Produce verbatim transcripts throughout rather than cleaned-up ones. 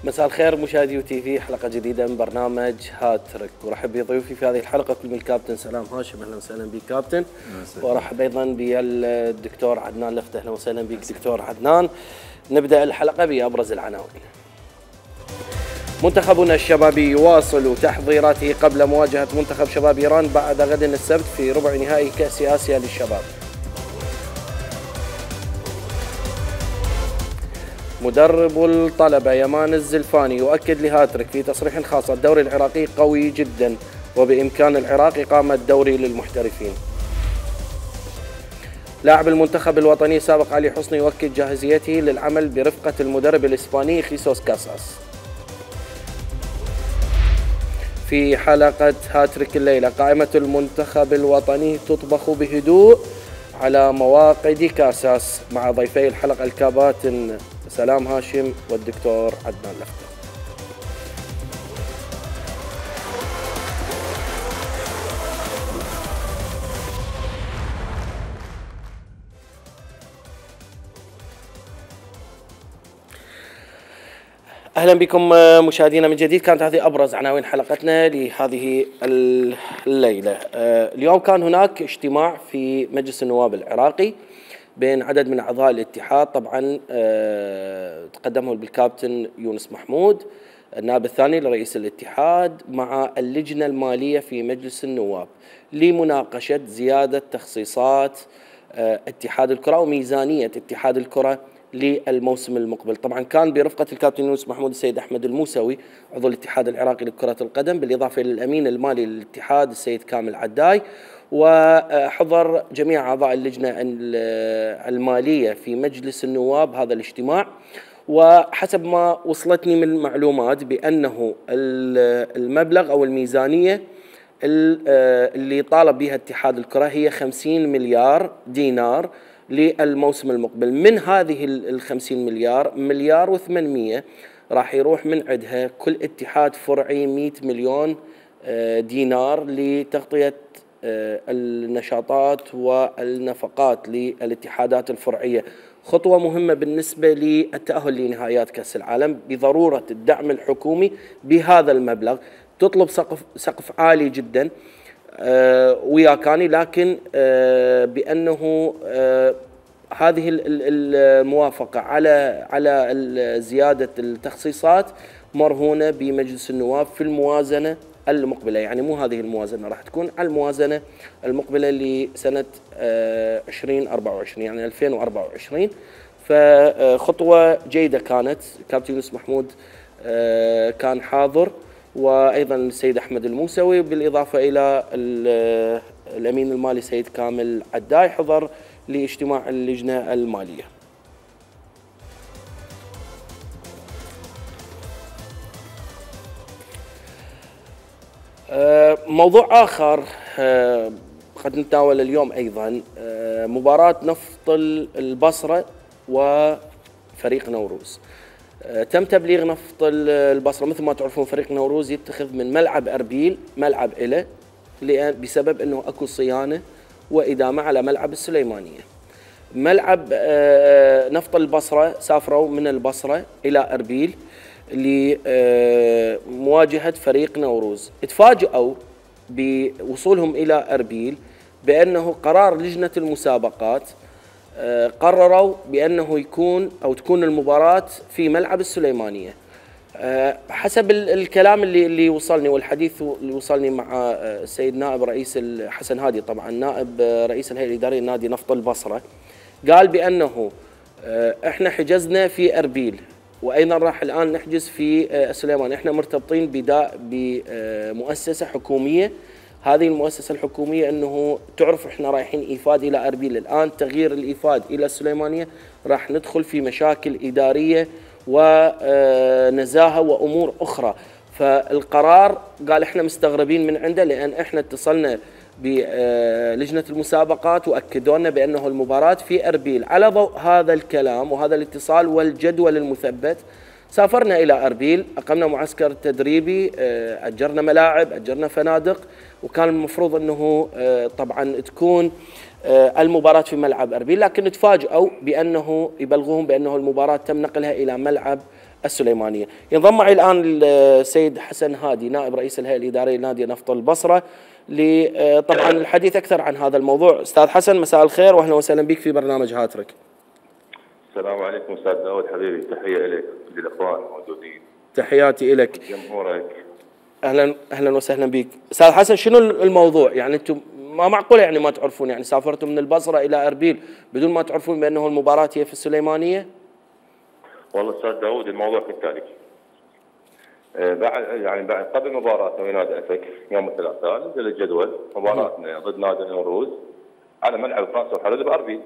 مساء الخير مشاهدي يو تي في، حلقة جديدة من برنامج هاتريك، ورحب بضيوفي في هذه الحلقة كل من الكابتن سلام هاشم. اهلا وسهلا بك كابتن. ورحب ايضا بالدكتور عدنان لفت. اهلا وسهلا بك دكتور عدنان. نبدأ الحلقة بأبرز العناوين. منتخبنا الشبابي يواصل تحضيراته قبل مواجهة منتخب شباب إيران بعد غد السبت في ربع نهائي كأس آسيا للشباب. مدرب الطلبة يمان الزلفاني يؤكد لهاتريك في تصريح خاص الدوري العراقي قوي جدا وبإمكان العراق إقامة دوري للمحترفين. لاعب المنتخب الوطني سابق علي حسني يؤكد جاهزيته للعمل برفقة المدرب الإسباني خيسوس كاساس. في حلقة هاتريك الليلة قائمة المنتخب الوطني تطبخ بهدوء على مواقد كاساس مع ضيفي الحلقة الكابتن سلام هاشم والدكتور عدنان لفت. اهلا بكم مشاهدينا من جديد. كانت هذه ابرز عناوين حلقتنا لهذه الليله. اليوم كان هناك اجتماع في مجلس النواب العراقي بين عدد من اعضاء الاتحاد، طبعا تقدمه بالكابتن يونس محمود النائب الثاني لرئيس الاتحاد مع اللجنه الماليه في مجلس النواب لمناقشه زياده تخصيصات اتحاد الكره وميزانيه اتحاد الكره للموسم المقبل. طبعا كان برفقة الكابتن يونس محمود السيد أحمد الموسوي عضو الاتحاد العراقي لكرة القدم، بالإضافة إلى الأمين المالي للاتحاد السيد كامل عداي، وحضر جميع أعضاء اللجنة المالية في مجلس النواب هذا الاجتماع. وحسب ما وصلتني من معلومات بأنه المبلغ أو الميزانية اللي طالب بها اتحاد الكرة هي خمسين مليار دينار للموسم المقبل. من هذه الخمسين مليار، مليار وثمانمية راح يروح من عندها كل اتحاد فرعي مئة مليون دينار لتغطية النشاطات والنفقات للاتحادات الفرعية. خطوة مهمة بالنسبة للتأهل لنهائيات كأس العالم بضرورة الدعم الحكومي بهذا المبلغ. تطلب سقف سقف عالي جدا أه وياكاني، لكن أه بأنه أه هذه الموافقة على على زيادة التخصيصات مرهونة بمجلس النواب في الموازنة المقبلة، يعني مو هذه الموازنة راح تكون على الموازنة المقبلة لسنة أه عشرين أربعة وعشرين، يعني ألفين وأربعة وعشرين. فخطوة جيدة كانت. كابتن يونس محمود أه كان حاضر، وأيضا السيد أحمد الموسوي، بالإضافة إلى الأمين المالي سيد كامل عداي حضر لاجتماع اللجنة المالية. موضوع آخر قد نتناول اليوم أيضا مباراة نفط البصرة وفريق نوروز. تم تبليغ نفط البصرة، مثل ما تعرفون فريق نوروز يتخذ من ملعب أربيل ملعب إله بسبب أنه أكو صيانة وإدامة على ملعب السليمانية. ملعب نفط البصرة سافروا من البصرة إلى أربيل لمواجهة فريق نوروز. تفاجئوا بوصولهم إلى أربيل بأنه قرار لجنة المسابقات قرروا بأنه يكون أو تكون المباراة في ملعب السليمانية. حسب الكلام اللي اللي وصلني والحديث اللي وصلني مع السيد نائب رئيس حسن هادي، طبعا نائب رئيس الهيئة الإدارية لنادي نفط البصرة، قال بأنه احنا حجزنا في أربيل وأيضا راح الآن نحجز في السليمان. احنا مرتبطين بداء بمؤسسة حكومية. هذه المؤسسة الحكومية أنه تعرف إحنا رايحين إيفاد إلى أربيل، الآن تغيير الإيفاد إلى السليمانية راح ندخل في مشاكل إدارية ونزاهة وأمور أخرى. فالقرار قال إحنا مستغربين من عنده، لأن إحنا اتصلنا بلجنة المسابقات وأكدوا لنا بأنه المباراة في أربيل. على ضوء هذا الكلام وهذا الاتصال والجدول المثبت سافرنا إلى أربيل، أقمنا معسكر تدريبي، أجرنا ملاعب، أجرنا فنادق، وكان المفروض أنه طبعا تكون المباراة في ملعب أربيل، لكن تفاجئوا بأنه يبلغوهم بأنه المباراة تم نقلها إلى ملعب السليمانيه. ينضم معي الان السيد حسن هادي نائب رئيس الهيئه الاداريه لنادي نفط البصره لطبعا الحديث اكثر عن هذا الموضوع. استاذ حسن مساء الخير واهلا وسهلا بك في برنامج هاترك. السلام عليكم استاذ داود حبيبي، تحيه لك وللاخوان الموجودين. تحياتي لك. جمهورك. اهلا اهلا وسهلا بك. استاذ حسن شنو الموضوع؟ يعني انتم ما معقوله يعني ما تعرفون، يعني سافرتم من البصره الى اربيل بدون ما تعرفون بانه المباراه هي في السليمانيه؟ والله استاذ داود الموضوع كالتالي. آه بعد يعني بعد قبل مباراتنا ويا نادي افك يوم الثلاثاء نزل الجدول مباراتنا ضد نادي نوروز على ملعب فرنسا وحدود باربيل.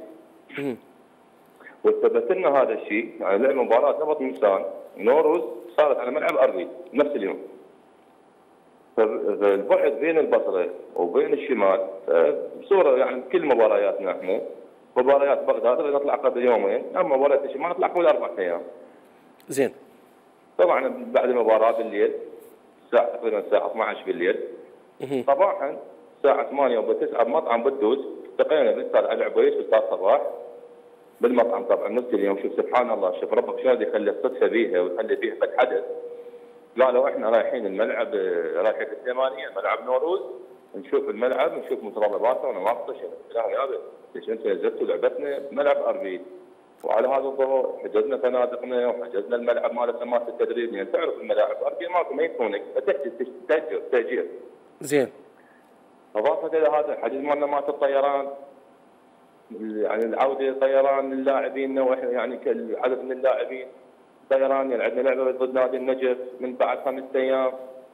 وثبت لنا هذا الشيء، يعني لعب مباراه نبط مسان نوروز صارت على ملعب اربيل نفس اليوم. فالبعد بين البصره وبين الشمال بصوره يعني كل مبارياتنا احنا مباريات بغداد نطلع قبل يومين، اما مباريات الشمال نطلع قبل اربع ايام. زين. طبعا بعد المباراه بالليل الساعه تقريبا الساعه اثني عشر بالليل صباحا الساعه ثمانية وتسعة بمطعم بدوس التقينا بالاستاذ علي عبيس والاستاذ صباح بالمطعم. طبعا نفس اليوم شوف سبحان الله، شوف ربك شلون يخلي الصدفه بيها ويخلي فيها قد حدث. قالوا احنا رايحين الملعب رايحين الثمانيه ملعب نوروز نشوف الملعب نشوف متطلباته ونناقشه. لا يا ليش انت نزلتوا لعبتنا بملعب اربيل؟ وعلى هذا الضوء حجزنا فنادقنا وحجزنا الملعب مال سمات التدريب، يعني تعرف الملاعب اربيل ماكو ما يكونك فتحجز تاجر تاجير. زين. اضافه الى هذا الحجز مالنا مال الطيران، يعني العوده طيران للاعبين واحنا يعني عدد من اللاعبين طيران، يعني عندنا لعبه ضد نادي النجف من بعد خمسة ايام.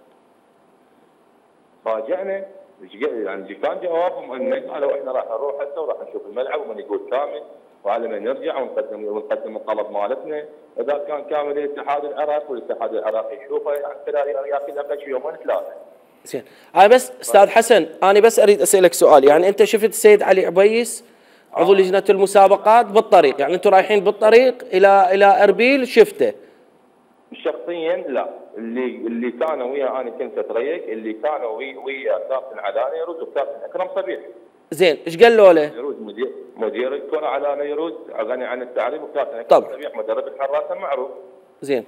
فاجئنا يعني كان جوابهم انه قالوا احنا راح نروح هسه وراح نشوف الملعب ومن يقول كامل وعلى ما نرجع ونقدم ونقدم الطلب مالتنا، اذا كان كامل الاتحاد العراقي والاتحاد العراقي يشوفه يعني كذا ياخذ اقل شيء يومين ثلاثه. زين. انا بس استاذ حسن انا بس اريد اسالك سؤال، يعني انت شفت السيد علي عبيس عضو لجنه المسابقات بالطريق، يعني انتم رايحين بالطريق الى الى اربيل شفته؟ شخصيا لا، اللي اللي كانوا ويا انا كنت اتريق، اللي كانوا ويا ويا كابتن علاني يروز وكابتن اكرم صبيح. زين، ايش قالوا له؟ يروز مدير مدير الكره علاني يروز غني عن التعريف، وكابتن اكرم صبيح مدرب الحراس المعروف. زين.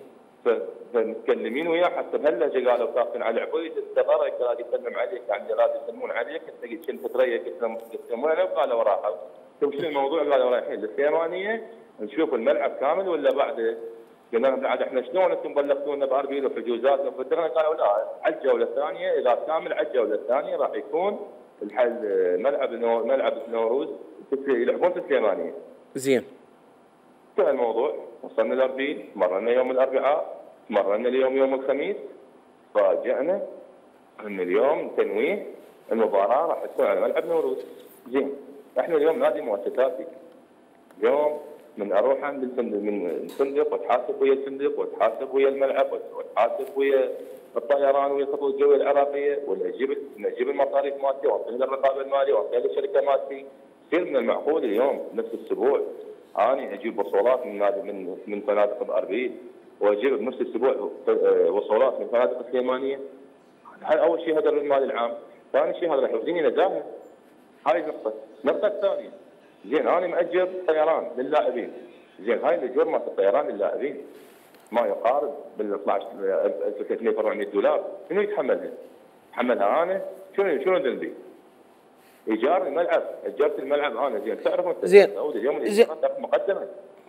فمتكلمين وياه حتى بهاللهجه قالوا كابتن علي عبيد استغرق راد يسلم عليك، عندي راد يسلمون عليك انت كنت تريق يسلمون عليه وقالوا راحوا. شوف شنو الموضوع؟ قالوا رايحين للثمانيه نشوف الملعب كامل ولا بعده؟ قلنا لهم بعد احنا شلون انتم بلغتونا باربيل وحجوزات وفترنا؟ قالوا لا على الجوله الثانيه اذا كامل على الجوله الثانيه راح يكون الحل ملعب نو ملعب نوروز يلعبون في الثمانيه. زين. انتهى الموضوع، وصلنا لاربيل، مرنا يوم الاربعاء، مرنا اليوم يوم الخميس، فاجئنا ان اليوم تنويه المباراه راح تكون على ملعب نوروز. زين، احنا اليوم نادي مؤسساتي. اليوم من اروح عند الفندق من الفندق واتحاسب ويا الفندق واتحاسب ويا الملعب واتحاسب ويا الطيران ويا الخطوط الجويه العراقيه، ولا اجيب اجيب المصاريف مالتي واعطيها للرقابه الماليه واعطيها للشركه مالتي. يصير من المعقول اليوم نفس الاسبوع اني اجيب وصولات من نادي من من فنادق باربيل واجيب بنفس الاسبوع وصولات من فنادق السليمانيه. هذا اول شيء هدر المال العام، ثاني شيء هذا راح يوديني نزاهه. هاي نقطه، النقطه الثانيه زين انا ماجر طيران للاعبين، زين هاي الاجور مالت الطيران للاعبين ما يقارب بال اثني عشر ألف وثلاثمئة وأربعمئة دولار، منو يتحملها؟ اتحملها انا؟ شنو شنو ذنبي؟ ايجار الملعب، اجرت الملعب انا، زين تعرف انت زين اليوم الايجارات مقدمه.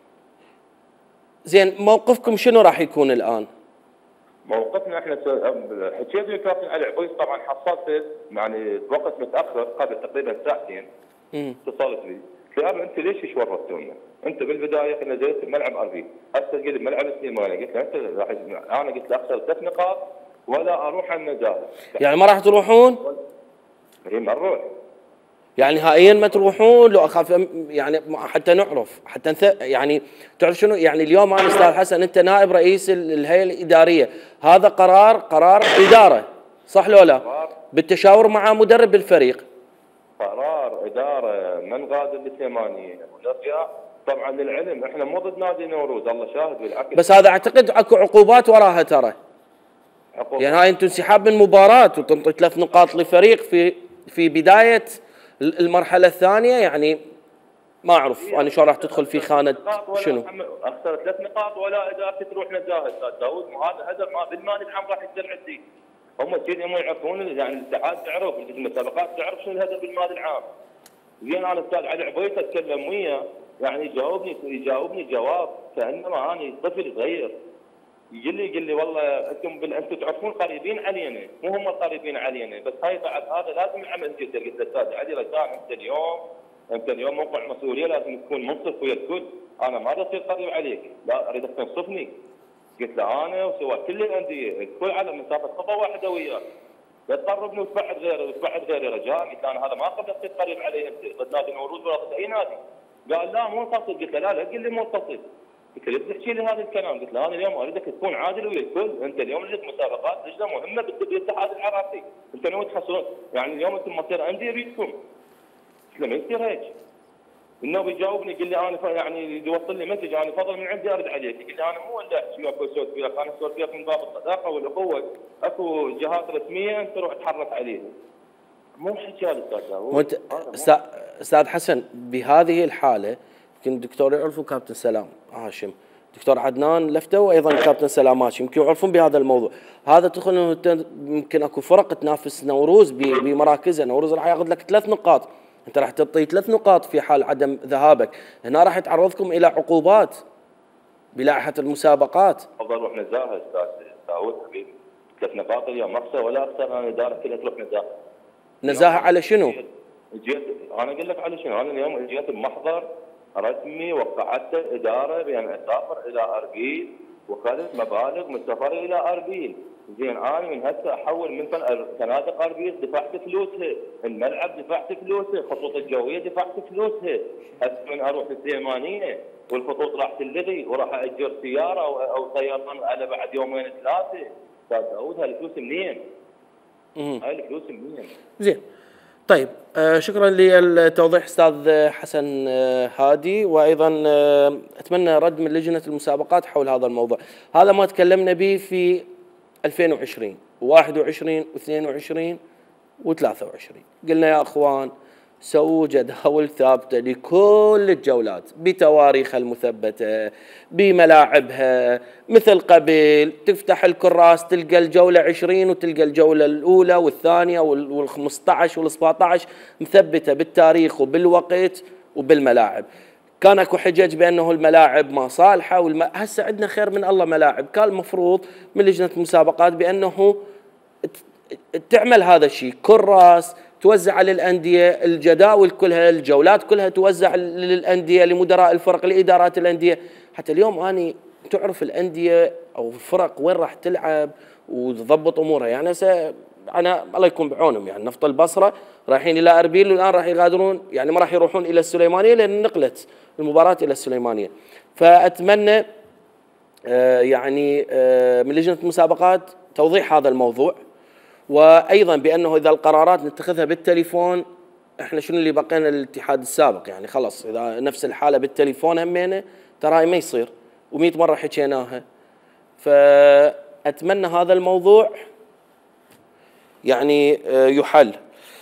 زين موقفكم شنو راح يكون الان؟ موقفنا احنا حكيت ويا الكابتن علي عبيس، طبعا حصلت يعني وقت متاخر قبل تقريبا ساعتين اتصلت بي، قلت له انت ليش ايش ورطتونا؟ انت بالبدايه نزلت بملعب اربيل، هسه قلت بملعب السليماني، قلت له انت راح انا قلت له اخسر ثلاث نقاط ولا اروح على النزاهه. يعني ما راح تروحون؟ اي ما نروح. يعني نهائيا ما تروحون؟ لو اخاف يعني حتى نعرف حتى نث... يعني تعرف شنو يعني اليوم انا استاذ حسن انت نائب رئيس الهيئه الاداريه، هذا قرار قرار اداره صح لو لا؟ بالتشاور مع مدرب الفريق. قرار اداره من غادر للثمانيه ونرجع طبعا للعلم احنا مو ضد نادي نوروز الله شاهد بالعكس، بس هذا اعتقد اكو عقوبات وراها ترى. عقوبات. يعني هاي انتم انسحاب من مباراه وتنطي ثلاث نقاط لفريق في في بدايه المرحله الثانيه، يعني ما اعرف انا شلون راح تدخل في خانه شنو؟ اخسر ثلاث نقاط ولا اذا تروح نزاهه استاذ داوود، هذا هدف ما بالمال العام راح يصير عندي. هم كذي هم يعرفون، يعني الاتحاد تعرف، المسابقات تعرف شنو الهدف بالمال العام. زين انا استاذ علي عبيد اتكلم وياه، يعني يجاوبني يجاوبني جواب كانما انا طفل صغير. يقول لي يقول لي والله انتم بال... انتم تعرفون قريبين علينا، مو هم القريبين علينا، بس هاي بعد هذا لازم العمل جدا. قلت له استاذ علي رجاء انت اليوم انت اليوم موقع مسؤوليه، لازم تكون منصف ويا الكل. انا ما اريد اصير قريب عليك، لا اريدك تنصفني. قلت له انا وسوى كل الانديه الكل على مسافه خطوه واحده وياك، لا تقربني وتبعد غيري وتبعد غيري رجاء. قلت له انا هذا ما اقدر اصير قريب علي انت ضد نادي نوروز ولا ضد اي نادي. قال لا مو منفصل. قلت له لا لا قل لي منفصل. قلت له ليش تحكي لي هذا الكلام؟ قلت له انا اليوم اريدك تكون عادل ويا الكل. انت اليوم لك مسابقات لجنه مهمه بالاتحاد العراقي، انت ناوي تحصلون، يعني اليوم انتم مصير انديه بيدكم. قلت له ما يصير هيك. انه بيجاوبني يقول لي انا يعني يوصل لي مسج انا فضل من عندي ارد عليك. يقول لي انا مو ولا احكي وياك واسولف وياك، انا اسولف وياك من باب الصداقه والاخوه، اكو جهات رسميه انت روح تحرك عليها. مو حكي هذا استاذ داوود. استاذ حسن بهذه الحاله يمكن الدكتور يعرفوا كابتن سلام هاشم، دكتور عدنان لفته وايضا كابتن سلام هاشم يمكن يعرفون بهذا الموضوع. هذا تدخل انه يمكن اكو فرق تنافس نوروز بمراكزها، نوروز راح ياخذ لك ثلاث نقاط، انت راح تعطي ثلاث نقاط في حال عدم ذهابك، هنا راح تعرضكم الى عقوبات بلائحه المسابقات. افضل نروح نزاهه استاذ داوود حبيبي، ثلاث نقاط اليوم اخسر ولا اخسر انا الاداره كلها تروح نزاهه. نزاهه على شنو؟ جيت انا اقول لك على شنو، انا اليوم جيت بمحضر رسمي وقعته الاداره بان اسافر الى اربيل واخذت مبالغ من سفري الى اربيل. زين انا من هسه احول من فنادق اربيل دفعت فلوسها، الملعب دفعت فلوسه، الخطوط الجويه دفعت فلوسها، هسه من اروح السليمانيه والخطوط راح تلغي وراح اجر سياره او او طيران على بعد يومين ثلاثه. استاذ داوود هاي الفلوس منين؟ هاي الفلوس منين؟ زين طيب آه شكرا للتوضيح استاذ حسن آه هادي، وايضا آه اتمنى رد من لجنه المسابقات حول هذا الموضوع. هذا ما تكلمنا به في ألفين وعشرين وواحد وعشرين واثنين وعشرين وثلاثة وعشرين، قلنا يا اخوان سووا جداول ثابته لكل الجولات بتواريخها المثبته بملاعبها، مثل قبل تفتح الكراس تلقى الجوله عشرين وتلقى الجوله الاولى والثانيه والخمسطعش والسبعطعش مثبته بالتاريخ وبالوقت وبالملاعب. كان اكو حجج بانه الملاعب ما صالحه والم... هسه عندنا خير من الله ملاعب، كان المفروض من لجنه المسابقات بانه تعمل هذا الشيء، كراس توزع على الانديه، الجداول كلها الجولات كلها توزع للانديه لمدراء الفرق لادارات الانديه، حتى اليوم اني تعرف الانديه او الفرق وين راح تلعب وتضبط امورها. يعني هسه انا الله يكون بعونهم، يعني نفط البصره رايحين الى اربيل والان راح يغادرون، يعني ما راح يروحون الى السليمانيه لان نقلت المباراه الى السليمانيه. فاتمنى آه يعني آه من لجنه المسابقات توضيح هذا الموضوع، وايضا بانه اذا القرارات نتخذها بالتليفون، احنا شنو اللي بقينا الاتحاد السابق، يعني خلاص اذا نفس الحاله بالتليفون همينه ترى ما يصير ومئة مره حكيناها. فاتمنى هذا الموضوع يعني يحل.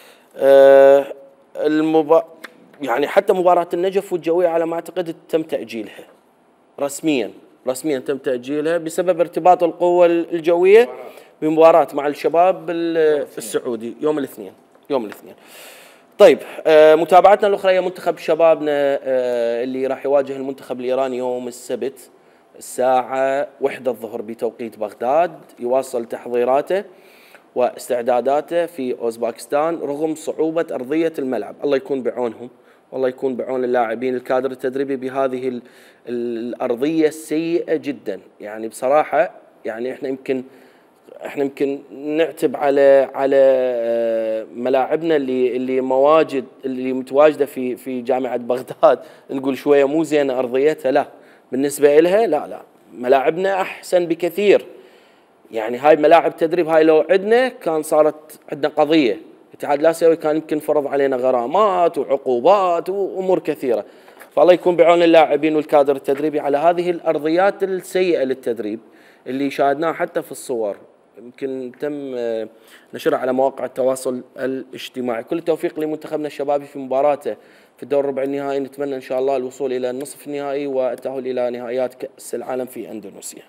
المبا... يعني حتى مباراه النجف والجويه على ما اعتقد تم تاجيلها رسميا، رسميا تم تاجيلها بسبب ارتباط القوه الجويه بمباراة مع الشباب السعودي يوم الاثنين يوم الاثنين. طيب آه متابعتنا الاخرى هي منتخب شبابنا آه اللي راح يواجه المنتخب الايراني يوم السبت الساعة واحدة الظهر بتوقيت بغداد، يواصل تحضيراته واستعداداته في اوزباكستان رغم صعوبة ارضية الملعب. الله يكون بعونهم والله يكون بعون اللاعبين الكادر التدريبي بهذه الارضية السيئة جدا. يعني بصراحة يعني احنا يمكن احنا يمكن نعتب على على ملاعبنا اللي اللي مواجد اللي متواجده في في جامعه بغداد، نقول شويه مو زينه ارضيتها، لا بالنسبه لها لا لا ملاعبنا احسن بكثير. يعني هاي ملاعب تدريب، هاي لو عندنا كان صارت عندنا قضيه، الاتحاد الاسيوي كان يمكن فرض علينا غرامات وعقوبات وامور كثيره. فالله يكون بعون اللاعبين والكادر التدريبي على هذه الارضيات السيئه للتدريب اللي شاهدناها حتى في الصور. يمكن تم نشرها على مواقع التواصل الاجتماعي. كل التوفيق لمنتخبنا الشبابي في مباراته في الدور الربع النهائي، نتمنى ان شاء الله الوصول الى النصف النهائي والتأهل الى نهائيات كأس العالم في اندونيسيا.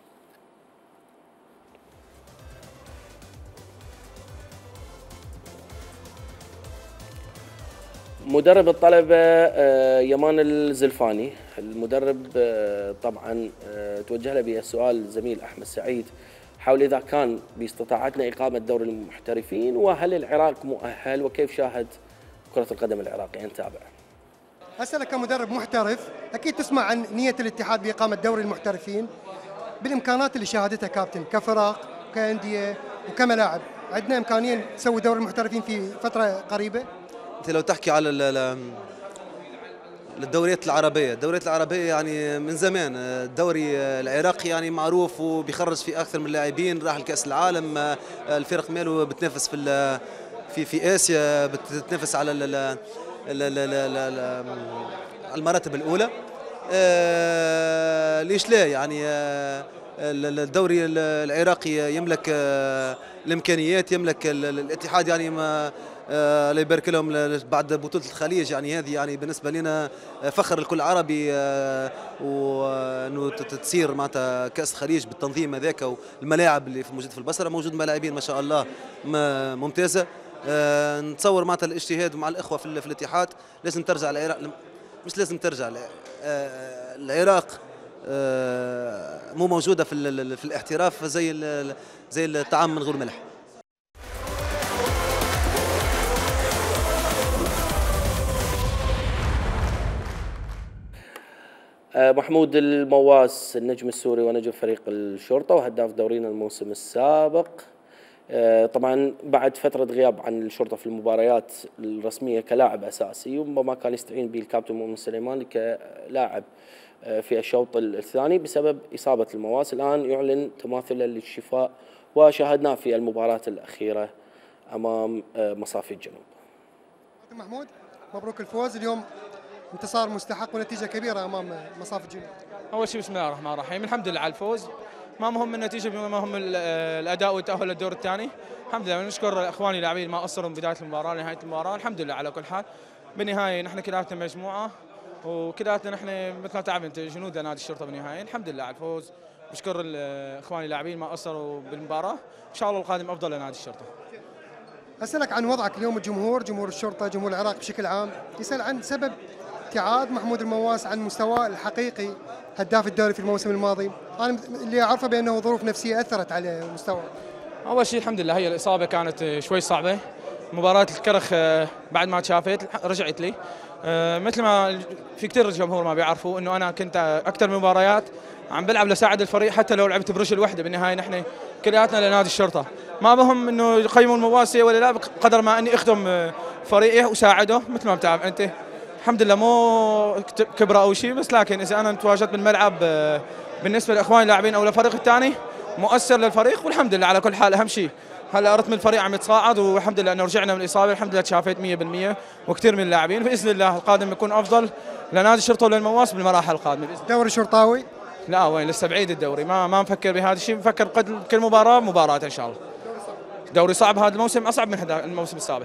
مدرب الطلبة يمان الزلفاني، المدرب طبعا توجه له بالسؤال الزميل أحمد سعيد حول إذا كان باستطاعتنا إقامة دوري المحترفين، وهل العراق مؤهل، وكيف شاهد كرة القدم العراقية. نتابع. أسألك كمدرب محترف، أكيد تسمع عن نية الاتحاد بإقامة دوري المحترفين بالإمكانات اللي شاهدتها كابتن كفرق وكأندية وكملاعب. عندنا إمكانية نسوي دوري المحترفين في فترة قريبة؟ انت لو تحكي على الدوريات العربيه، الدوريات العربيه يعني من زمان الدوري العراقي يعني معروف وبيخرج في اكثر من لاعبين، راح لكاس العالم، الفرق ماله بتنافس في في في اسيا، بتتنافس على المراتب الاولى. ليش لا يعني الدوري العراقي يملك الامكانيات، يملك الاتحاد يعني ما الله يبارك لهم بعد بطولة الخليج، يعني هذه يعني بالنسبة لنا فخر الكل عربي، وانه تصير معناتها كأس الخليج بالتنظيم هذاك، والملاعب اللي موجودة في البصرة موجود ملاعبين ما شاء الله ممتازة. نتصور معناتها الاجتهاد مع الإخوة في, في الاتحاد. لازم ترجع العراق، مش لازم ترجع العراق مو موجودة في, في الاحتراف زي زي الطعام من غير ملح. محمود المواس النجم السوري ونجم فريق الشرطة وهداف دورينا الموسم السابق، طبعا بعد فترة غياب عن الشرطة في المباريات الرسمية كلاعب أساسي، وربما كان يستعين به الكابتن مؤمن سليمان كلاعب في الشوط الثاني بسبب إصابة المواس. الآن يعلن تماثله للشفاء، وشاهدناه في المباراة الأخيرة أمام مصافي الجنوب. محمود مبروك الفوز اليوم، انتصار مستحق ونتيجة كبيرة أمام مصافي الجنوب. أول شيء بسم الله الرحمن الرحيم، الحمد لله على الفوز، ما مهم النتيجة بما مهم الأداء والتأهل للدور الثاني. الحمد لله نشكر إخواني اللاعبين ما قصروا من بداية المباراة لنهاية المباراة، الحمد لله على كل حال. بالنهاية نحن كلاتنا مجموعة، وكلاتنا نحن مثل ما تعرف أنت جنود نادي الشرطة بالنهاية. الحمد لله على الفوز، بشكر إخواني اللاعبين ما قصروا بالمباراة، إن شاء الله القادم أفضل لنادي الشرطة. أسألك عن وضعك اليوم، الجمهور جمهور الشرطة جمهور العراق بشكل عام يسأل عن سبب ابتعاد محمود المواس عن مستواه الحقيقي هداف الدوري في الموسم الماضي. أنا اللي أعرفه بأنه ظروف نفسية أثرت على مستواه. أول شيء الحمد لله هي الإصابة كانت شوي صعبة، مباراة الكرخ بعد ما تشافت رجعت لي، مثل ما في كثير جمهور ما بيعرفوا إنه أنا كنت أكثر من مباريات عم بلعب لساعد الفريق، حتى لو لعبت برجل وحده. بالنهاية نحن كلياتنا لنادي الشرطة، ما بهم إنه يقيموا المواسية ولا لا، بقدر ما إني أخدم فريقي وساعده. مثل ما بتعرف أنت الحمد لله مو كبرى أو شيء، بس لكن إذا أنا تواجدت بالملعب بالنسبة لإخواني اللاعبين أو للفريق الثاني مؤثر للفريق، والحمد لله على كل حال. أهم شيء هلا رتم الفريق عم يتصاعد، والحمد لله انه رجعنا من الاصابه، الحمد لله تشافيت مية بالمية، وكثير من اللاعبين باذن الله القادم يكون افضل لنادي الشرطه وللمواس بالمراحل القادمه باذن الله. دوري شرطاوي؟ لا وين، لسه بعيد الدوري، ما ما نفكر بهذا الشيء، نفكر قد كل مباراه مباراه ان شاء الله. دوري صعب هذا الموسم، اصعب من هذا الموسم السابق.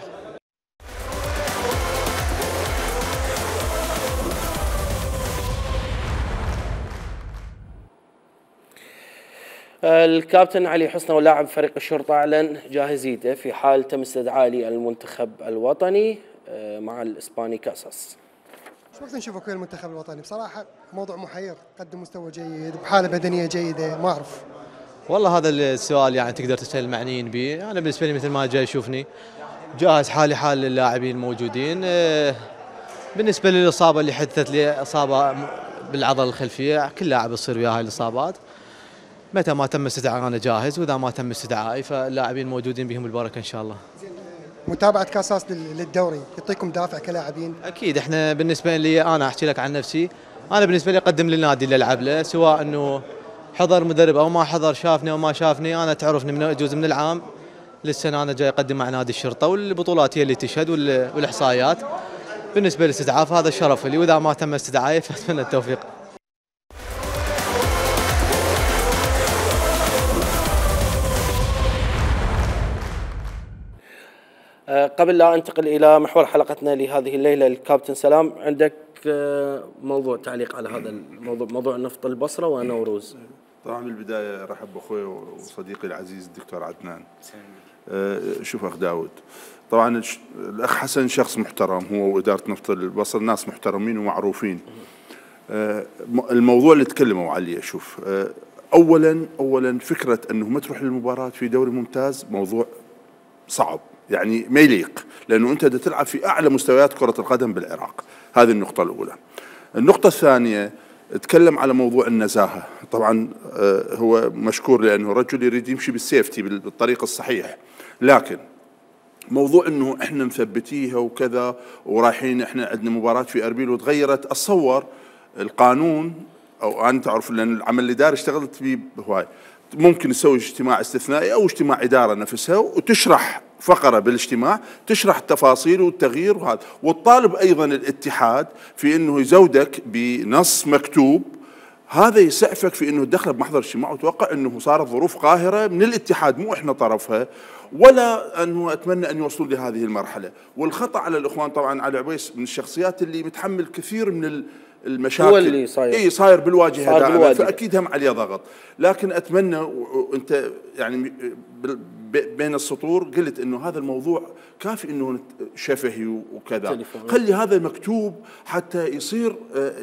الكابتن علي حسني ولاعب فريق الشرطة أعلن جاهزيته في حال تم استدعاء للمنتخب الوطني مع الإسباني كاساس. شو وقت نشوفك ويا المنتخب الوطني؟ بصراحة موضوع محير، قدم مستوى جيد بحالة بدنية جيدة، ما أعرف. والله هذا السؤال يعني تقدر تسأل المعنيين به، أنا بالنسبة لي مثل ما جاي يشوفني جاهز حالي حال اللاعبين الموجودين. بالنسبة للإصابة اللي حدثت لي إصابة بالعضلة الخلفية، كل لاعب يصير وياه هاي الإصابات. متى ما تم استدعاء أنا جاهز، وإذا ما تم استدعائي فاللاعبين موجودين بهم البركة إن شاء الله. متابعة كاساس للدوري يعطيكم دافع كلاعبين؟ أكيد. إحنا بالنسبة لي أنا أحكي لك عن نفسي، أنا بالنسبة لي أقدم للنادي اللي ألعب له، سواء إنه حضر مدرب أو ما حضر، شافني أو ما شافني، أنا تعرفني من جزء من العام للسنة أنا جاي أقدم مع نادي الشرطة، والبطولات هي اللي تشهد والإحصائيات. بالنسبة للاستدعاء هذا الشرف لي، وإذا ما تم استدعائي فأتمنى التوفيق. قبل لا انتقل الى محور حلقتنا لهذه الليله الكابتن سلام، عندك آه موضوع تعليق على هذا الموضوع، موضوع نفط البصره ونوروز؟ طبعا بالبدايه رحب باخوي وصديقي العزيز الدكتور عدنان. أه شوف اخ داود، طبعا الاخ حسن شخص محترم، هو واداره نفط البصره ناس محترمين ومعروفين. أه الموضوع اللي تكلموا عليه، شوف أه اولا اولا فكره انه ما تروح للمباراه في دوري ممتاز موضوع صعب، يعني ما يليق، لانه انت بدك تلعب في اعلى مستويات كره القدم بالعراق. هذه النقطه الاولى. النقطه الثانيه، تكلم على موضوع النزاهه، طبعا هو مشكور لانه رجل يريد يمشي بالسيفتي بالطريق الصحيح، لكن موضوع انه احنا مثبتيها وكذا ورايحين احنا عندنا مباراه في اربيل وتغيرت، اتصور القانون او انت تعرف لان العمل الاداري اشتغلت فيه هواي، ممكن نسوي اجتماع استثنائي او اجتماع اداره نفسها وتشرح فقره بالاجتماع تشرح التفاصيل والتغيير وهذا، وتطالب ايضا الاتحاد في انه يزودك بنص مكتوب، هذا يسعفك في انه تدخله بمحضر الاجتماع. وتوقع انه صارت ظروف قاهره من الاتحاد، مو احنا طرفها، ولا انه اتمنى ان يوصلوا لهذه المرحله. والخطا على الاخوان طبعا، على عبيس من الشخصيات اللي متحمل كثير من المشاكل، هو اللي صاير اي صاير بالواجهه دائما، بالواجهة. فاكيد هم عليه ضغط، لكن اتمنى وانت يعني بين السطور قلت انه هذا الموضوع كافي انه شفهي وكذا، خلي هذا مكتوب حتى يصير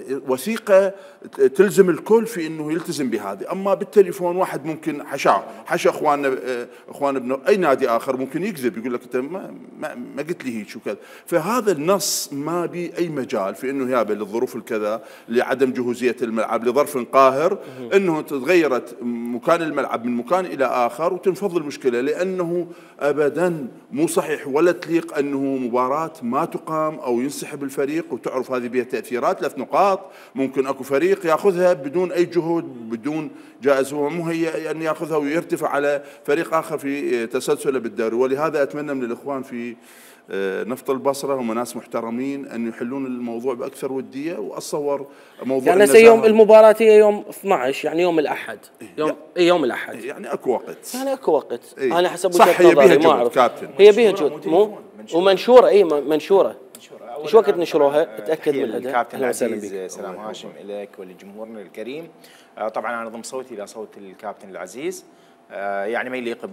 وثيقه تلزم الكل في انه يلتزم بهذه. اما بالتليفون واحد ممكن حشاه حشا اخواننا اخواننا ابن اي نادي اخر ممكن يكذب يقول لك انت ما, ما, ما قلت لي هيك وكذا، فهذا النص ما بي اي مجال في انه يابا للظروف الكذا، لعدم جهوزيه الملعب، لظرف قاهر، انه تغيرت مكان الملعب من مكان الى اخر وتنفض المشكله، لانه ابدا مو صحيح ولا تليق انه مباراه ما تقام او ينسحب الفريق، وتعرف هذه بها تاثيرات، ثلاث نقاط ممكن اكو فريق ياخذها بدون اي جهود، بدون جائز هو مهيئ ان ياخذها ويرتفع على فريق اخر في تسلسله بالدوري. ولهذا اتمنى من الاخوان في نفط البصره، هم ناس محترمين، ان يحلون الموضوع باكثر وديه. واتصور موضوع يعني هسه يوم المباراه هي يوم اثنعش، يعني يوم الاحد، يوم اي يوم الاحد، يعني اكو وقت، يعني اكو وقت. إيه؟ انا حسب وجهه نظري ما اعرف، هي بيها جهد مو ومنشوره، اي منشوره. ايش وقت نشروها؟ اتاكد من هذا. الكابتن العزيز سلام هاشم لك ولجمهورنا الكريم. طبعا انا ضم صوتي الى صوت الكابتن العزيز، يعني ما يليق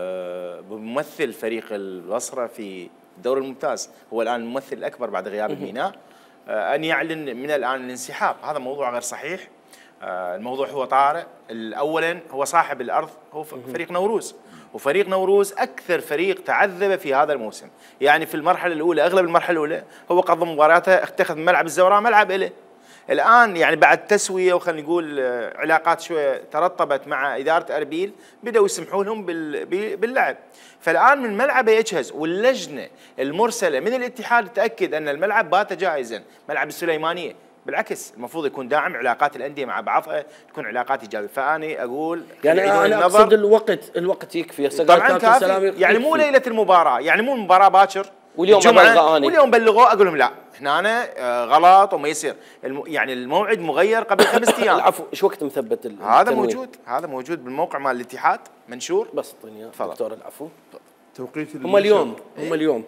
بممثل فريق البصره في الدوري الممتاز، هو الان الممثل الاكبر بعد غياب الميناء، ان يعلن من الان الانسحاب. هذا موضوع غير صحيح. الموضوع هو طارئ. اولا هو صاحب الارض هو فريق نوروز، وفريق نوروز اكثر فريق تعذب في هذا الموسم، يعني في المرحله الاولى اغلب المرحله الاولى هو قضى مبارياته اتخذ ملعب الزوراء ملعب له. الان يعني بعد تسويه وخلينا نقول علاقات شويه ترطبت مع اداره اربيل، بداوا يسمحوا لهم باللعب. فالان من ملعبه يجهز، واللجنه المرسله من الاتحاد تاكد ان الملعب بات جاهزا، ملعب السليمانيه. بالعكس المفروض يكون داعم علاقات الانديه مع بعضها، تكون علاقات ايجابيه. فاني اقول يعني انا اقصد الوقت، الوقت يكفي. طبعا كافي، يعني مو ليله المباراه، يعني مو المباراه باكر واليوم ابلغ اني واليوم بلغوه اقول لهم لا هنا أنا غلط وما يصير، الم... يعني الموعد مغير قبل خمس ايام. العفو، ايش وقت مثبت؟ هذا موجود، هذا موجود بالموقع مال الاتحاد منشور. بس اعطيني دكتور. العفو. توقيت هم اليوم هم اليوم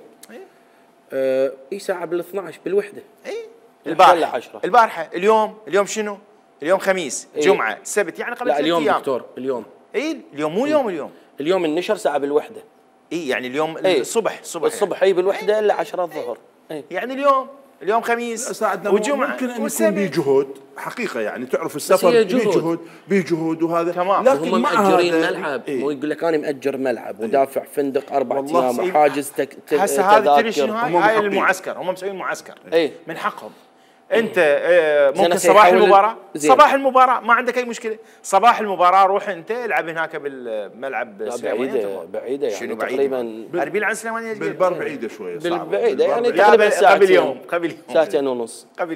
اي اي ساعه بال اثنعش بالوحده. اي البارحه البارحه اليوم اليوم شنو؟ اليوم خميس، إيه؟ جمعه، سبت، يعني قبل ثلاث ايام. لا اليوم دكتور، اليوم اي اليوم مو اليوم اليوم اليوم النشر ساعه بالوحده. اي يعني اليوم إيه؟ الصبح الصبح الصبح اي بالوحده الا عشرة الظهر. إيه؟ يعني اليوم اليوم خميس وجمعه، ممكن ان يكون به جهود حقيقه، يعني تعرف السفر به جهود به جهود وهذا تمام. لكن هم مأجرين ملعب، إيه؟ مو يقول لك انا مأجر ملعب ودافع فندق اربع ايام وحاجز تك... هسه هذا تدري شنو هاي؟ هاي المعسكر، هم مسويين معسكر. ايه؟ من حقهم. انت اه ممكن صباح المباراه صباح المباراه ما عندك اي مشكله، صباح المباراه روح انت العب هناك بالملعب السليمانيه. بعيده بعيده يعني شنو تقريبا اربيل عن السليمانيه بالبر بعيده شويه، بعيده يعني تقريبا قبل يوم قبل يوم ساعتين ونص قبل يوم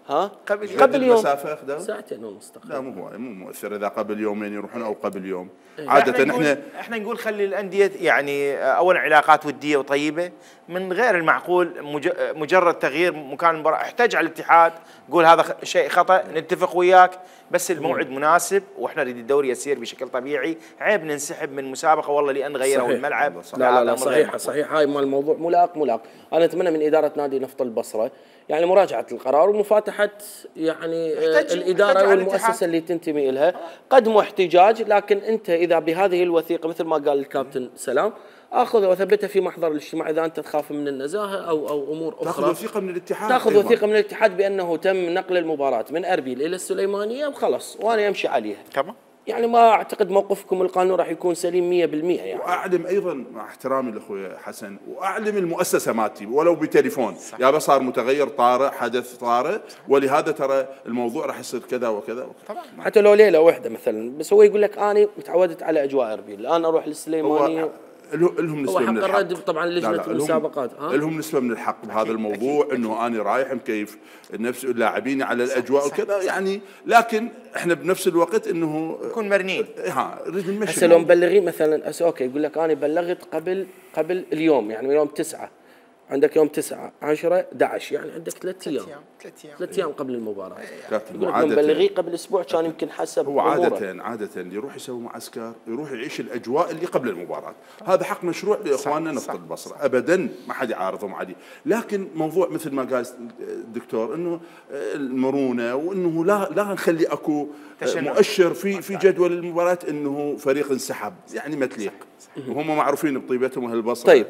ها قبل قبل يوم المسافة أخدام؟ ساعتين ونص تقريبا. لا مو هو مو مؤثر اذا قبل يومين يروحون او قبل يوم. إيه. عاده احنا احنا نقول احنا نقول خلي الانديه يعني اولا علاقات وديه وطيبه، من غير المعقول مج- مجرد تغيير مكان المباراه احتاج على الاتحاد قول هذا خ- شيء خطا نتفق وياك، بس الموعد مناسب واحنا نريد الدوري يسير بشكل طبيعي، عيب ننسحب من مسابقه والله لان غيروا صحيح. الملعب. لا لا لا هذا أمر غير صحيح مقبول. صحيح، هاي مال الموضوع ملاق ملاق. انا اتمنى من اداره نادي نفط البصره يعني مراجعه القرار ومفاتحه يعني يحتاج- الاداره يحتاج على والمؤسسه الاتحاد. اللي تنتمي لها، قدموا احتجاج، لكن انت اذا بهذه الوثيقه مثل ما قال الكابتن سلام اخذ وثبتها في محضر الاجتماع اذا انت تخاف من النزاهه او او امور اخرى. تاخذ وثيقه من الاتحاد، تاخذ أيضاً. وثيقه من الاتحاد بانه تم نقل المباراه من اربيل الى السليمانيه وخلص وانا امشي عليها. تمام. يعني ما اعتقد موقفكم القانون راح يكون سليم مية بالمية يعني. واعلم ايضا مع احترامي لاخوي حسن، واعلم المؤسسه مالتي ولو بتليفون يا صار متغير طارئ حدث طارئ ولهذا ترى الموضوع راح يصير كذا وكذا. طبعا. حتى لو ليله واحده مثلا، بس هو يقول لك انا متعودت على اجواء اربيل، الان اروح للسليمانيه. هو لهم نسبه هو حق من الحق. الرد طبعا لجنه لا لا، لهم- المسابقات. ها؟ لهم نسبه من الحق بهذا الموضوع، انه انا رايح مكيف النفس اللاعبين على الاجواء وكذا يعني، لكن احنا بنفس الوقت انه نكون مرنين. ها نريد نمشي هسه لو الموضوع. مبلغين مثلا هسه اوكي يقول لك انا بلغت قبل قبل اليوم يعني يوم تسعة، عندك يوم تسعة عشرة أحد عشر يعني عندك ثلاث ايام ثلاث ايام ثلاث ايام قبل المباراه. كابتن، يقول لك هو لو عادة مبلغيه قبل اسبوع كان يمكن حسب هو أموره. عادة عادة اللي يروح يسوي معسكر يروح يعيش الاجواء اللي قبل المباراة، هذا حق مشروع لاخواننا نفط البصرة، ابدا ما حد يعارضهم عادي، لكن موضوع مثل ما قال الدكتور انه المرونة وانه لا لا نخلي اكو تشنع. مؤشر في في جدول المباراة انه فريق انسحب، يعني ما تليق، وهم معروفين بطيبتهم اهل البصرة. طيب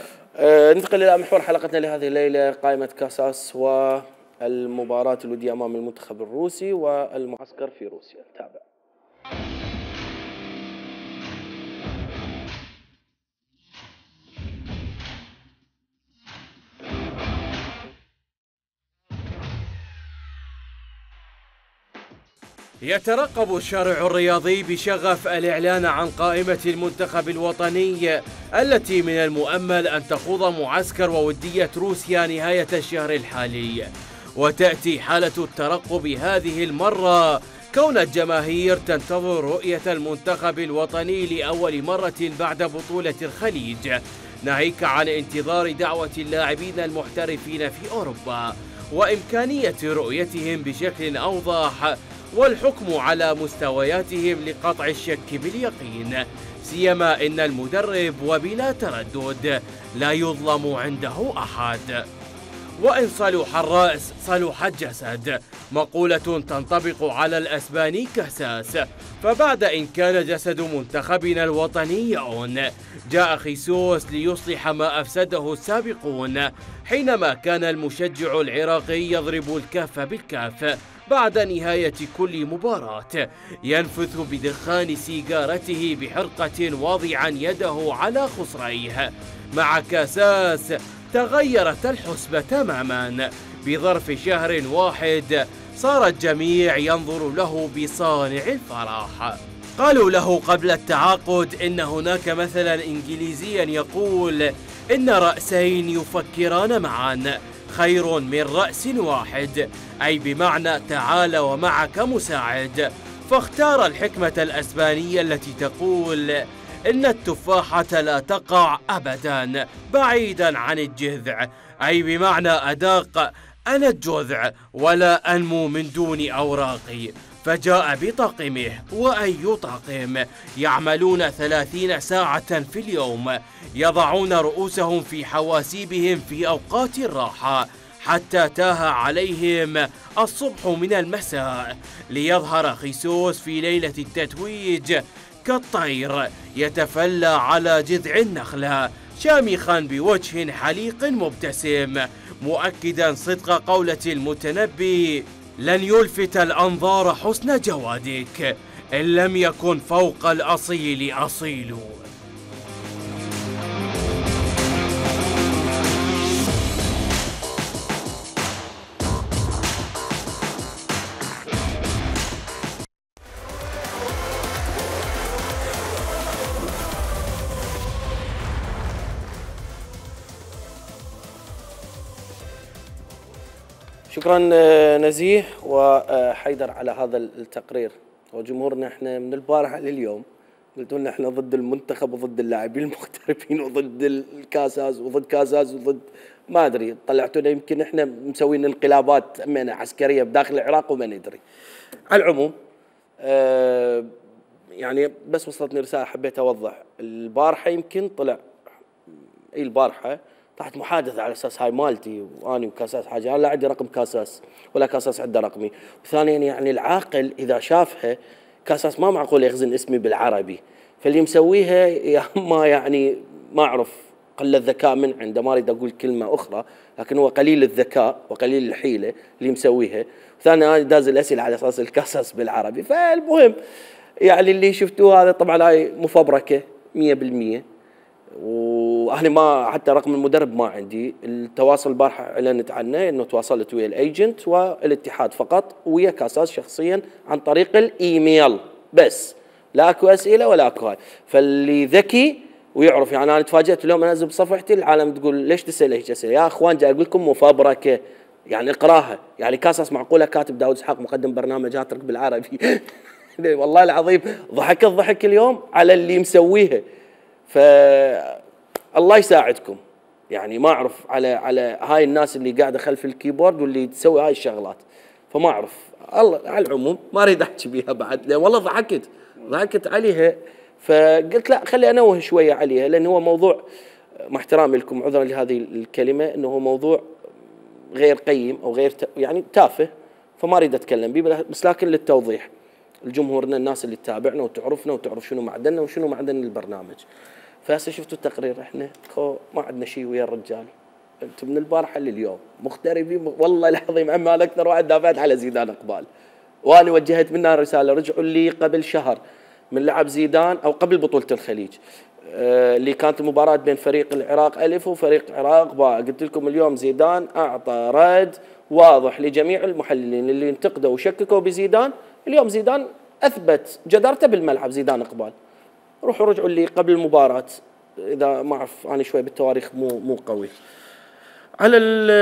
آه ننتقل الى محور حلقتنا لهذه الليله، قائمه كاساس والمباراه الوديه امام المنتخب الروسي والمعسكر في روسيا. تابع. يترقب الشارع الرياضي بشغف الإعلان عن قائمة المنتخب الوطني التي من المؤمل أن تخوض معسكر وودية روسيا نهاية الشهر الحالي، وتأتي حالة الترقب هذه المرة كون الجماهير تنتظر رؤية المنتخب الوطني لأول مرة بعد بطولة الخليج، ناهيك عن انتظار دعوة اللاعبين المحترفين في أوروبا وإمكانية رؤيتهم بشكل أوضح والحكم على مستوياتهم لقطع الشك باليقين، سيما إن المدرب وبلا تردد لا يظلم عنده أحد. وإن صلح الرأس صلح الجسد، مقولة تنطبق على الأسباني كاساس، فبعد إن كان جسد منتخبنا الوطني يعون، جاء خيسوس ليصلح ما أفسده السابقون حينما كان المشجع العراقي يضرب الكف بالكف بعد نهاية كل مباراة، ينفث بدخان سيجارته بحرقة واضعا يده على خصريه. مع كاساس تغيرت الحسبة تماما، بظرف شهر واحد صار الجميع ينظر له بصانع الفرح. قالوا له قبل التعاقد إن هناك مثلا إنجليزيا يقول إن رأسين يفكران معا خير من رأس واحد، أي بمعنى تعال ومعك مساعد، فاختار الحكمة الأسبانية التي تقول إن التفاحة لا تقع أبدا بعيدا عن الجذع، أي بمعنى أداق أنا الجذع ولا أنمو من دون أوراقي، فجاء بطاقمه. وأي طاقم؟ يعملون ثلاثين ساعة في اليوم، يضعون رؤوسهم في حواسيبهم في أوقات الراحة حتى تاه عليهم الصبح من المساء، ليظهر خيسوس في ليلة التتويج كالطير يتفلى على جذع النخلة، شامخا بوجه حليق مبتسم، مؤكدا صدق قولة المتنبي لن يلفت الأنظار حسن جوادك إن لم يكن فوق الأصيل أصيل. شكرا نزيه وحيدر على هذا التقرير. وجمهورنا احنا من البارحه لليوم قلتوا لنا احنا ضد المنتخب وضد اللاعبين المغتربين وضد الكاساس وضد كاساس وضد ما ادري، طلعتونا يمكن احنا مسوين انقلابات امانه عسكريه بداخل العراق وما ندري. على العموم آه يعني بس وصلتني رساله حبيت اوضح. البارحه يمكن طلع اي البارحه طلعت محادثه على اساس هاي مالتي واني وكاساس حاجه، انا لا عندي رقم كاساس ولا كاساس عنده رقمي. وثانيا يعني العاقل اذا شافها كاساس ما معقول يخزن اسمي بالعربي، فاللي مسويها يا اما يعني ما اعرف قل الذكاء من عنده، ما اريد اقول كلمه اخرى، لكن هو قليل الذكاء وقليل الحيله اللي مسويها. ثانيا انا داز الاسئله على اساس الكاساس بالعربي. فالمهم يعني اللي شفتوه هذا طبعا هاي مفبركه مية بالمية، وانا ما حتى رقم المدرب ما عندي. التواصل البارحه اعلنت عنه انه تواصلت ويا الايجنت والاتحاد فقط، ويا كاساس شخصيا عن طريق الايميل بس، لا اكو اسئله ولا اكو هاي. فاللي ذكي ويعرف يعني انا تفاجات اليوم انزل بصفحتي العالم تقول ليش تسال هيك اسئله؟ يا اخوان جاي اقول لكم مفبركه، يعني اقراها. يعني كاساس معقوله كاتب داود اسحاق مقدم برنامج هاترك بالعربي والله العظيم ضحك الضحك اليوم على اللي مسويها. ف الله يساعدكم، يعني ما اعرف على على هاي الناس اللي قاعده خلف الكيبورد واللي تسوي هاي الشغلات، فما اعرف. الله على العموم ما اريد احكي بيها بعد لان والله ضحكت ضحكت عليها، فقلت لا خلي انوه شويه عليها، لان هو موضوع مع احترامي لكم عذرا لهذه الكلمه انه هو موضوع غير قيم او غير يعني تافه، فما اريد اتكلم به، بس لكن للتوضيح لجمهورنا الناس اللي تتابعنا وتعرفنا وتعرف شنو معدننا وشنو معدن البرنامج. فهسه شفتوا التقرير احنا ما عندنا شيء ويا الرجال، انتم من البارحه لليوم مغتربين والله العظيم. عمال اكثر واحد دافعت على زيدان اقبال، وانا وجهت منها رساله رجعوا لي قبل شهر من لعب زيدان او قبل بطوله الخليج آه اللي كانت المباراه بين فريق العراق الف وفريق العراق باء. قلت لكم اليوم زيدان اعطى رد واضح لجميع المحللين اللي انتقدوا وشككوا بزيدان. اليوم زيدان اثبت جدارته بالملعب. زيدان اقبال روحوا رجعوا لي قبل المباراه، اذا ما اعرف انا شوي بالتواريخ مو مو قوي. على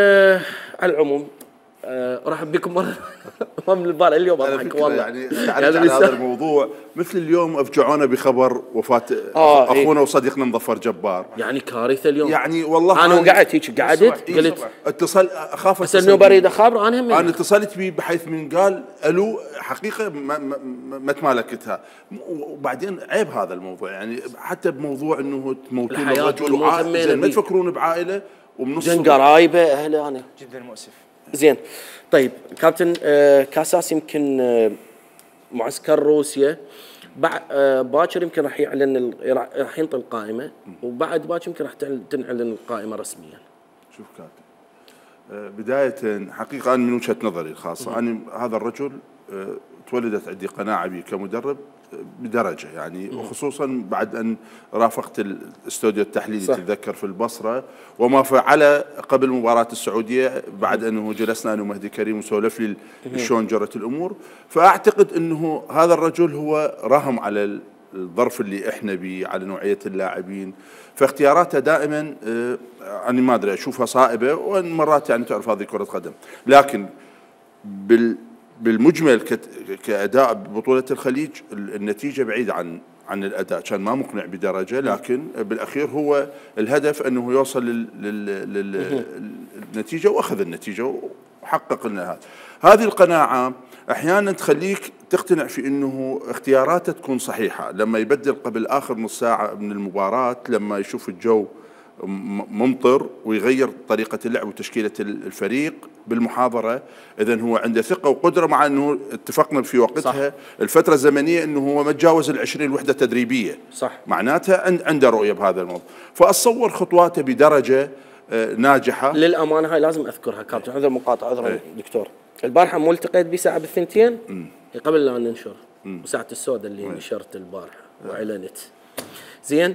على العموم أه ارحب بكم مره من البارحه اليوم اضحك والله. يعني تعرف على هذا الموضوع مثل اليوم افجعونا بخبر وفاه آه اخونا إيه؟ وصديقنا مظفر جبار، يعني كارثه اليوم. يعني والله انا وقعدت هيك قعدت قلت اتصل اخاف بس انه بريد اخابر انا هم انا اتصلت به بحيث من قال الو حقيقه ما, ما, ما تمالكتها. وبعدين عيب هذا الموضوع، يعني حتى بموضوع انه تموتون الرجل زين ما تفكرون بعائله وبنص جن قرايبه اهله. انا جدا مؤسف. زين طيب كابتن آه كاساس يمكن آه معسكر روسيا بعد آه باكر يمكن راح يعلن راح ينطي القائمه، وبعد باكر يمكن راح تنعلن القائمه رسميا. شوف كابتن آه بدايه حقيقه انا من وجهه نظري الخاصه انا هذا الرجل آه تولدت عندي قناعه به كمدرب بدرجه، يعني وخصوصا بعد ان رافقت الاستوديو التحليلي تتذكر في البصره وما فعل قبل مباراه السعوديه، بعد انه جلسنا انا ومهدي كريم وسولف لي شلون جرت الامور. فاعتقد انه هذا الرجل هو راهم على الظرف اللي احنا بيه، على نوعيه اللاعبين، فاختياراته دائما آه انا ما ادري اشوفها صائبه، ومرات يعني تعرف هذه كره قدم، لكن بال بالمجمل كأداء ببطولة الخليج النتيجة بعيدة عن عن الأداء، كان ما مقنع بدرجة، لكن بالأخير هو الهدف أنه يوصل للنتيجة وأخذ النتيجة وحقق لنا هذا. هذه القناعة أحيانا تخليك تقتنع في أنه اختياراته تكون صحيحة، لما يبدل قبل آخر نص ساعة من المباراة، لما يشوف الجو ممطر ويغير طريقة اللعب وتشكيلة الفريق بالمحاضرة، إذن هو عنده ثقة وقدرة، مع أنه اتفقنا في وقتها صح. الفترة الزمنية أنه هو ما تجاوز العشرين وحدة تدريبية صح. معناتها عنده رؤية بهذا الموضوع، فأتصور خطواته بدرجة ناجحة. للأمانة هاي لازم أذكرها كابتن، عذر مقاطعة عذرا ايه. دكتور البارحة مو التقيت بي ساعة بالثنتين قبل لا ننشر وساعة السوداء اللي ايه. نشرت البارحة وإعلنت زين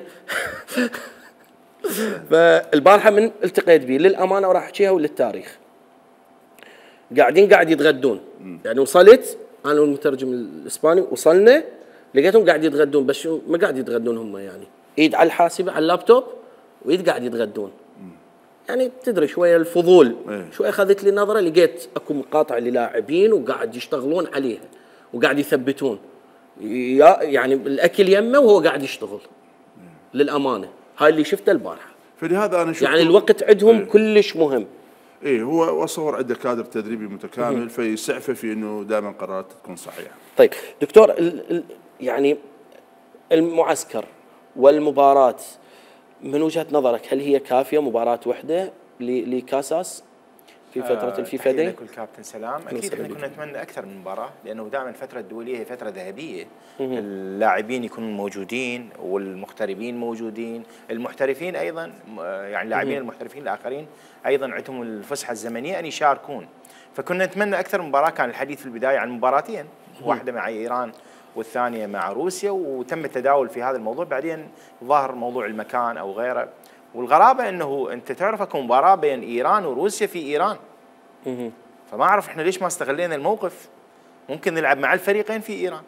فالبارحه من التقيت به للامانه وراح احكيها وللتاريخ، قاعدين قاعد يتغدون، يعني وصلت انا والمترجم الاسباني وصلنا لقيتهم قاعد يتغدون، بس ما قاعد يتغدون هم، يعني ايد على الحاسبه على اللابتوب وايد قاعد يتغدون. يعني تدري شويه الفضول إيه. شويه اخذت لي نظره، لقيت اكو مقاطع للاعبين وقاعد يشتغلون عليها وقاعد يثبتون يعني الاكل يمه وهو قاعد يشتغل. للامانه هاي اللي شفته البارحه. فلهذا انا يعني الوقت عندهم إيه. كلش مهم. ايه هو اصور عنده كادر تدريبي متكامل فيسعفه في انه دائما قراراته تكون صحيحه. طيب دكتور ال ال يعني المعسكر والمباراه من وجهه نظرك هل هي كافيه مباراه واحده لكاساس في فتره آه الفيفا دي؟ لكل كابتن سلام، اكيد احنا كنا نتمنى اكثر من مباراه، لانه دائما الفتره الدوليه هي فتره ذهبيه، اللاعبين يكونون موجودين والمغتربين موجودين، المحترفين ايضا يعني اللاعبين المحترفين الاخرين ايضا عندهم الفسحه الزمنيه ان يشاركون، فكنا نتمنى اكثر من مباراه. كان الحديث في البدايه عن مباراتين، واحده مع ايران والثانيه مع روسيا، وتم التداول في هذا الموضوع، بعدين ظهر موضوع المكان او غيره. والغرابه انه انت تعرف اكو مباراه بين ايران وروسيا في ايران. فما اعرف احنا ليش ما استغلينا الموقف. ممكن نلعب مع الفريقين في ايران.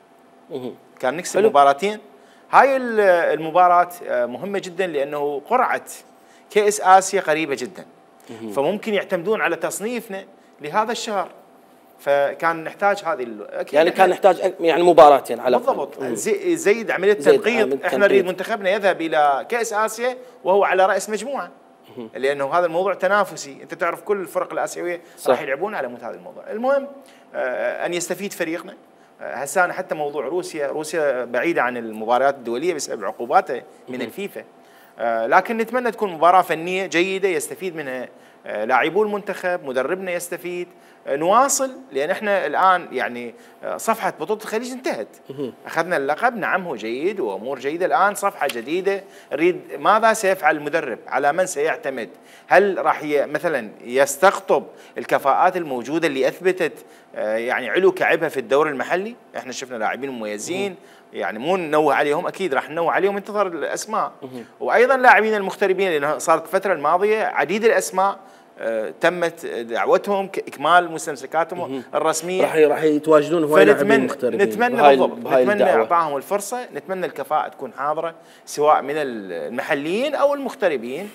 كان نكسب مباراتين. هاي المباراه مهمه جدا لانه قرعه كأس آسيا قريبه جدا. فممكن يعتمدون على تصنيفنا لهذا الشهر. فكان نحتاج هذه يعني كان نحتاج يعني مباراتين على بالضبط. زي زيد عمليه تنقيط، احنا نريد منتخبنا يذهب الى كاس اسيا وهو على راس مجموعه، لانه هذا الموضوع تنافسي، انت تعرف كل الفرق الاسيويه راح يلعبون على مود هذا الموضوع. المهم آه ان يستفيد فريقنا. آه هسه حتى موضوع روسيا، روسيا بعيده عن المباريات الدوليه بسبب عقوباتها من الفيفا، آه لكن نتمنى تكون مباراه فنيه جيده يستفيد منها آه لاعبو المنتخب، مدربنا يستفيد، نواصل، لان احنا الان يعني صفحه بطوله الخليج انتهت. اخذنا اللقب، نعم هو جيد وامور جيده، الان صفحه جديده، نريد ماذا سيفعل المدرب؟ على من سيعتمد؟ هل راح مثلا يستقطب الكفاءات الموجوده اللي اثبتت يعني علو كعبها في الدوري المحلي؟ احنا شفنا لاعبين مميزين، يعني مو ننوه عليهم، اكيد راح ننوه عليهم، انتظر الاسماء. وايضا لاعبين المغتربين، لانه صارت الفتره الماضيه عديد الاسماء تمت دعوتهم كاكمال مستمسكاتهم الرسميه، راح راح يتواجدون هواي لاعبين مغتربين. نتمنى بالضبط، نتمنى اعطاهم الفرصه، نتمنى الكفاءه تكون حاضره سواء من المحليين او المغتربين،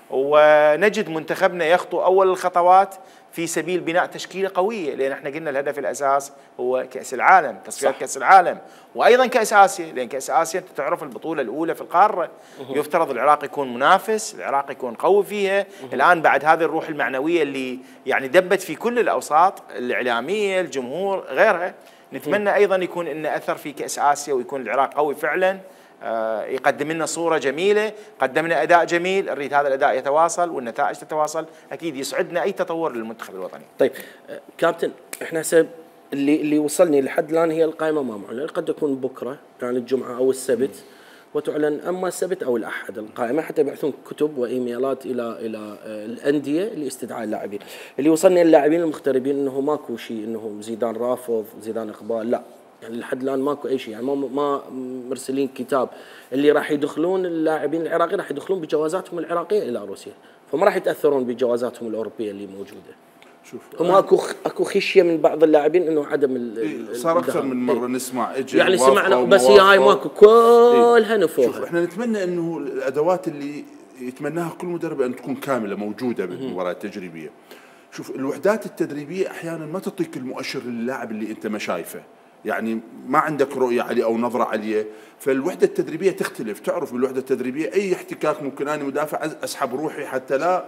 ونجد منتخبنا يخطو اول الخطوات في سبيل بناء تشكيله قويه، لان احنا قلنا الهدف الاساس هو كاس العالم، تصفيات كاس العالم، وايضا كاس اسيا، لان كاس اسيا انت تعرف البطوله الاولى في القاره، يفترض العراق يكون منافس، العراق يكون قوي فيها. الان بعد هذه الروح المعنويه اللي يعني دبت في كل الاوساط الاعلاميه، الجمهور، غيرها، نتمنى ايضا يكون لنا اثر في كاس اسيا، ويكون العراق قوي فعلا، يقدم لنا صورة جميلة، قدمنا أداء جميل، نريد هذا الأداء يتواصل والنتائج تتواصل، أكيد يسعدنا أي تطور للمنتخب الوطني. طيب كابتن، احنا هسه اللي اللي وصلني لحد الآن هي القائمة ما معلنة، قد تكون بكرة يعني الجمعة أو السبت، وتعلن اما السبت او الاحد القائمه، حتى يبعثون كتب وايميلات الى الى الانديه لاستدعاء اللاعبين. اللي وصلني اللاعبين المغتربين انه ماكو شيء انه زيدان رافض، زيدان اقبال، لا يعني لحد الان ماكو اي شيء، يعني ما ما مرسلين كتاب. اللي راح يدخلون اللاعبين العراقيين راح يدخلون بجوازاتهم العراقيه الى روسيا، فما راح يتاثرون بجوازاتهم الاوروبيه اللي موجوده. شوف هم اكو اكو خشيه من بعض اللاعبين انه عدم صار اكثر من مره نسمع اجى يعني سمعنا، بس هي هاي ماكو كلها نفوها. شوف احنا نتمنى انه الادوات اللي يتمناها كل مدرب ان تكون كامله موجوده بالمباراه التجريبيه. شوف الوحدات التدريبيه احيانا ما تعطيك المؤشر للاعب اللي انت ما شايفه، يعني ما عندك رؤيه عليه او نظره عليه، فالوحده التدريبيه تختلف. تعرف بالوحده التدريبيه اي احتكاك ممكن انا مدافع اسحب روحي حتى لا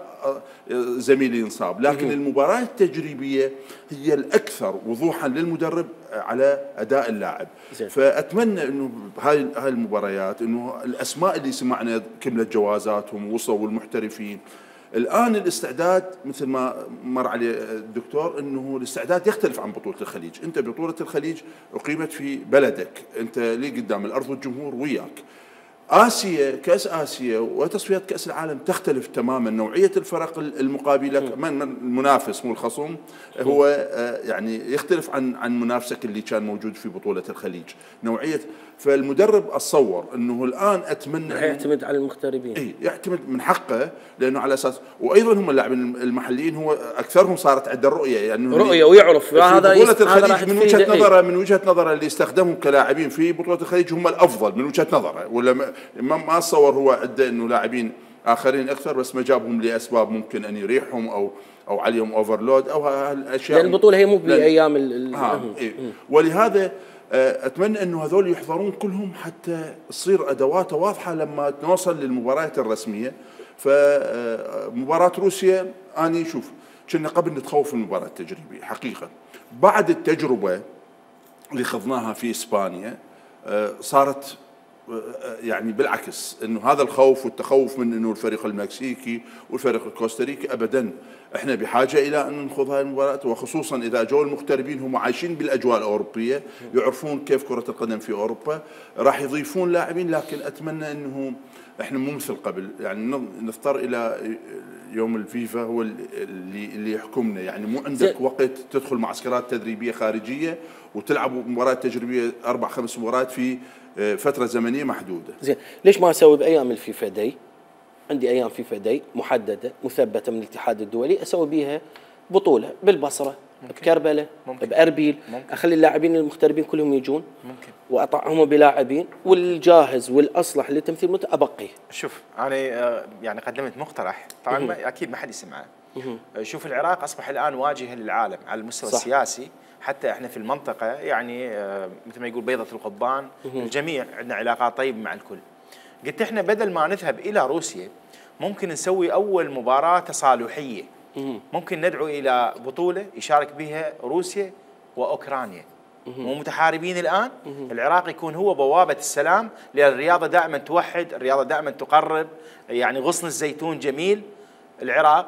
زميلي ينصاب، لكن المباراه التجريبيه هي الاكثر وضوحا للمدرب على اداء اللاعب. فاتمنى انه هاي هاي المباريات انه الاسماء اللي سمعنا كملت جوازاتهم ووصلوا المحترفين. الآن الاستعداد مثل ما مر عليه الدكتور أنه الاستعداد يختلف عن بطولة الخليج. أنت بطولة الخليج أقيمت في بلدك، أنت لي قدام الأرض والجمهور وياك. آسيا، كأس آسيا وتصفيات كأس العالم تختلف تماما، نوعية الفرق المقابلة من المنافس مو الخصم هو يعني يختلف عن عن منافسك اللي كان موجود في بطولة الخليج، نوعية. فالمدرب اتصور انه الان اتمنى يعتمد على المغتربين، اي يعتمد من حقه، لانه على اساس وايضا هم اللاعبين المحليين هو اكثرهم صارت عنده رؤيه، يعني رؤيه ويعرف هذا بطولة الخليج من وجهه نظره من وجهه نظره اللي استخدمهم كلاعبين في بطوله الخليج هم الافضل من وجهه نظره، ولا ما ما تصور هو عنده انه لاعبين اخرين اكثر، بس ما جابهم لاسباب ممكن ان يريحهم او او عليهم اوفرلود او هالاشياء. لان البطوله هي مو بايام ال آه إيه. ولهذا اتمنى انه هذول يحضرون كلهم حتى تصير ادواته واضحه لما نوصل للمباريات الرسميه. فمباراه روسيا اني شوف كنا قبل نتخوف من المباراه التجريبيه حقيقه، بعد التجربه اللي خضناها في اسبانيا صارت يعني بالعكس، انه هذا الخوف والتخوف من انه الفريق المكسيكي والفريق الكوستاريكي ابدا، احنا بحاجه الى ان نخوض هاي المباراه، وخصوصا اذا جو المغتربين هم عايشين بالاجواء الاوروبيه، يعرفون كيف كره القدم في اوروبا، راح يضيفون لاعبين. لكن اتمنى انه احنا مو مثل قبل، يعني نضطر الى يوم الفيفا هو اللي اللي يحكمنا، يعني مو عندك وقت تدخل معسكرات تدريبيه خارجيه وتلعب مباريات تجريبيه اربع خمس مباريات في فتره زمنيه محدوده. زين، ليش ما اسوي بايام الفيفا داي؟ عندي ايام فيفا داي محدده مثبته من الاتحاد الدولي، اسوي بيها بطوله بالبصره، ممكن. بكربله، ممكن. باربيل، ممكن. اخلي اللاعبين المغتربين كلهم يجون، ممكن. واطعهم بلاعبين، والجاهز والاصلح لتمثيل المنتخب ابقيه. شوف انا يعني قدمت مقترح، طبعا ما اكيد ما حد يسمعه. شوف العراق اصبح الان واجهه للعالم على المستوى صح. السياسي، حتى احنا في المنطقه يعني مثل ما يقول بيضه القضبان، الجميع عندنا علاقات طيبه مع الكل. قلت احنا بدل ما نذهب الى روسيا ممكن نسوي اول مباراه تصالحيه، ممكن ندعو الى بطوله يشارك بها روسيا واوكرانيا، مو متحاربين الان، العراق يكون هو بوابه السلام، لان الرياضه دائما توحد، الرياضه دائما تقرب، يعني غصن الزيتون جميل، العراق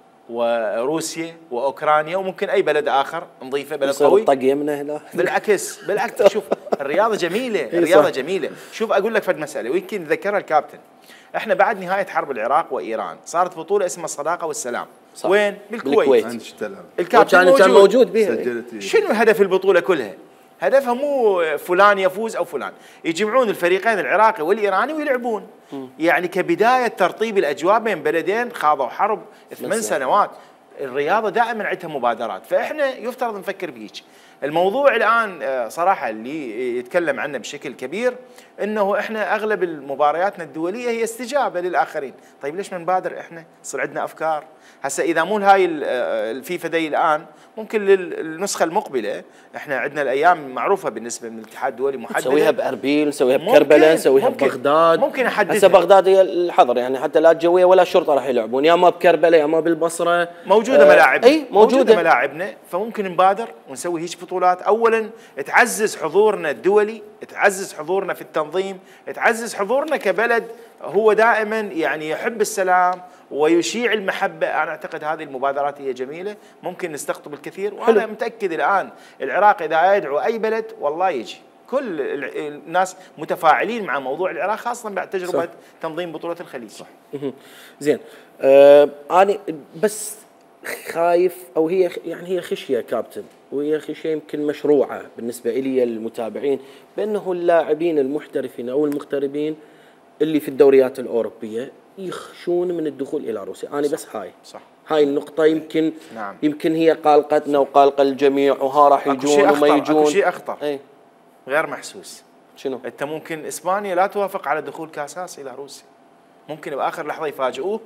وروسيا واوكرانيا وممكن اي بلد اخر نضيفه، بلد قوي طق يمنا هنا. بالعكس بالعكس شوف الرياضه جميله، الرياضه جميله. شوف اقول لك فد مساله ويمكن ذكرها الكابتن، احنا بعد نهايه حرب العراق وايران صارت بطوله اسمها الصداقه والسلام. صح. وين؟ بالكويت. الكابتن موجود, موجود بها. شنو هدف البطوله كلها؟ هدفها مو فلان يفوز او فلان، يجمعون الفريقين العراقي والايراني ويلعبون. م. يعني كبدايه ترطيب الاجواء بين بلدين خاضوا حرب ثمان سنوات. الرياضه دائما عندها مبادرات، فاحنا يفترض نفكر بهيك. الموضوع الان صراحه اللي يتكلم عنه بشكل كبير انه احنا اغلب مبارياتنا الدوليه هي استجابه للاخرين، طيب ليش ما نبادر احنا؟ يصير عندنا افكار. هسه اذا مو هاي الفيفا داي الان، ممكن للنسخه المقبله احنا عندنا الايام معروفه بالنسبه من الاتحاد الدولي محدده، نسويها باربيل، نسويها بكربلاء، نسويها ببغداد. ممكن احددها. هسه بغداد هي الحظر، يعني حتى لا الجويه ولا الشرطه راح يلعبون، يا ما بكربلاء يا ما بالبصره. موجوده آه ملاعبنا. اي موجوده, موجودة ملاعبنا، فممكن نبادر ونسوي هيك بطولات. اولا تعزز حضورنا الدولي، تعزز حضورنا في التنظيم، تعزز حضورنا كبلد هو دائما يعني يحب السلام ويشيع المحبة. أنا أعتقد هذه المبادرات هي جميلة، ممكن نستقطب الكثير. وأنا حلو. متأكد الآن العراق إذا يدعو أي بلد والله يجي، كل الناس متفاعلين مع موضوع العراق، خاصة بعد تجربة صح. تنظيم بطولة الخليج. صح. زين، آه أنا بس خايف، أو هي يعني هي خشية كابتن، وهي خشية يمكن مشروعة بالنسبة إلي المتابعين، بأنه اللاعبين المحترفين أو المغتربين اللي في الدوريات الأوروبية يخشون من الدخول إلى روسيا. أنا بس هاي صح. هاي النقطة يمكن نعم. يمكن هي قلقتنا وقلق الجميع، وها راح يجون وما يجون. اكو شيء أخطر ايه؟ غير محسوس. شنو؟ أنت ممكن إسبانيا لا توافق على دخول كاساس إلى روسيا، ممكن بآخر لحظة يفاجئوك.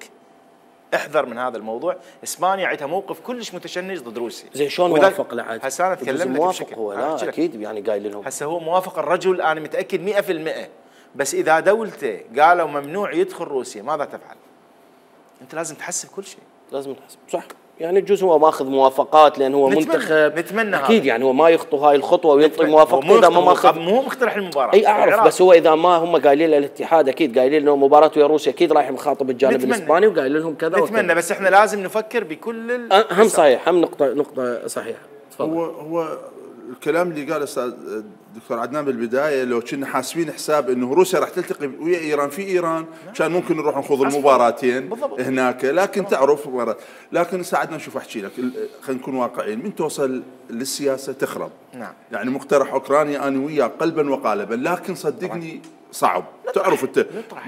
احذر من هذا الموضوع. اسبانيا عندها موقف كلش متشنج ضد روسيا. زين شلون موافق العقد؟ هسه انا اتكلم لك بشكل هو لا اكيد يعني قايل لهم. هسه هو موافق الرجل، انا متاكد مئة بالمئة، بس اذا دولته قالوا ممنوع يدخل روسيا ماذا تفعل؟ انت لازم تحسب كل شيء. لازم تحسب صح. يعني الجزء هو ماخذ موافقات لان هو نتمنى منتخب. نتمنى اكيد يعني هو ما يخطو هاي الخطوه ويعطي موافقته اذا ما ماخذ. مو مقترح المباراه. اي اعرف العراق. بس هو اذا ما هم قايلين للاتحاد اكيد قايلين انه مباراه ويا روسيا اكيد رايح مخاطب الجانب الاسباني وقايل لهم كذا نتمنى وكذا. بس احنا لازم نفكر بكل هم صحيح، هم نقطه نقطه صحيحه. تفضل. هو هو الكلام اللي قال استاذ دكتور عدنان بالبدايه، لو كنا حاسبين حساب انه روسيا راح تلتقي ويا ايران في ايران كان ممكن نروح نخوض المباراتين هناك، لكن تعرف مباراه. لكن ساعدنا نشوف احكي لك، خلينا نكون واقعيين، من توصل للسياسه تخرب. نعم. يعني مقترح اوكرانيا انا وياه قلبا وقالبا، لكن صدقني صعب. تعرف انت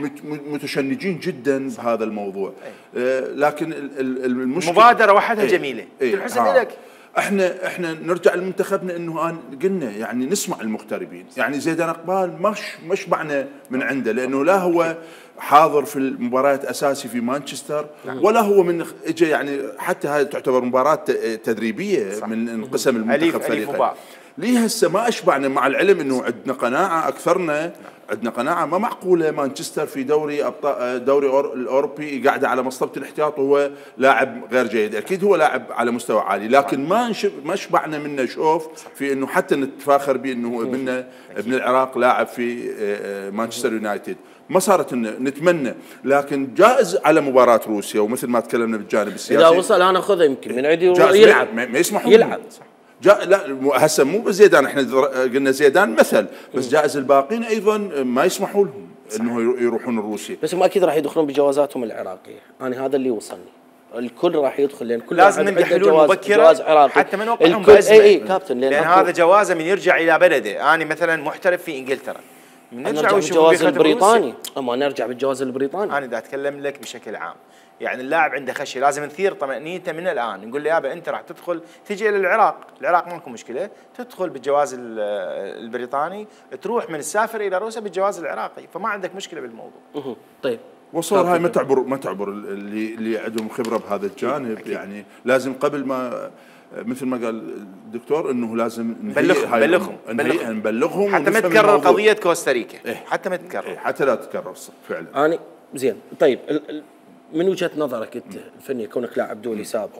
متشنجين جدا بهذا الموضوع. آه لكن المشكله مبادره وحدها جميله ايه تنحسب لك. احنا احنا نرجع لمنتخبنا انه أنا قلنا يعني نسمع المغتربين، يعني زيدان اقبال مش مش معنى من عنده، لانه لا هو حاضر في المباريات اساسي في مانشستر ولا هو من اجى، يعني حتى هاي تعتبر مباراه تدريبيه صح. من انقسم المنتخب فريقين. ليه هسه ما اشبعنا، مع العلم انه عندنا قناعه اكثرنا عندنا قناعه ما معقوله مانشستر في دوري ابطال دوري الاوروبي قاعده على مصطبه الاحتياط وهو لاعب غير جيد، اكيد هو لاعب على مستوى عالي، لكن ما ما شبعنا منه شوف في انه حتى نتفاخر به انه هو ابننا ابن العراق لاعب في مانشستر يونايتد. ما صارت نتمنى، لكن جائز على مباراه روسيا، ومثل ما تكلمنا بالجانب السياسي اذا وصل انا اخذه يمكن من عندي يلعب ما يسمحون يلعب صح. جا لا هسه مو بزيدان، احنا قلنا زيدان مثل، بس جائز الباقين ايضا ما يسمحوا لهم انه يروحون روسيا. بس هم اكيد راح يدخلون بجوازاتهم العراقيه، انا هذا اللي وصلني. الكل راح يدخل لان كل لازم نلقى حلول مبكره حتى ما نوقعهم بازمه. اي اي كابتن لان, لأن هذا جوازه من يرجع الى بلده. انا مثلا محترف في انجلترا، نرجع بالجواز البريطاني، اما نرجع بالجواز البريطاني. انا دا اتكلم لك بشكل عام، يعني اللاعب عنده خشيه لازم نثير طمانينته من الان، نقول له يابا انت راح تدخل تجي الى العراق، العراق ماكو مشكله، تدخل بالجواز البريطاني، تروح من السافر الى روسيا بالجواز العراقي، فما عندك مشكله بالموضوع. طيب وصور هاي ما تعبر ما تعبر اللي اللي عندهم خبره بهذا الجانب أكيد. يعني لازم قبل ما مثل ما قال الدكتور انه لازم نبلغهم نبلغهم نبلغهم حتى ما تتكرر قضيه كوستاريكا إيه؟ حتى ما تتكرر إيه؟ حتى لا تتكرر فعلا. انا زين طيب من وجهه نظرك انت الفنيه كونك لاعب دولي سابق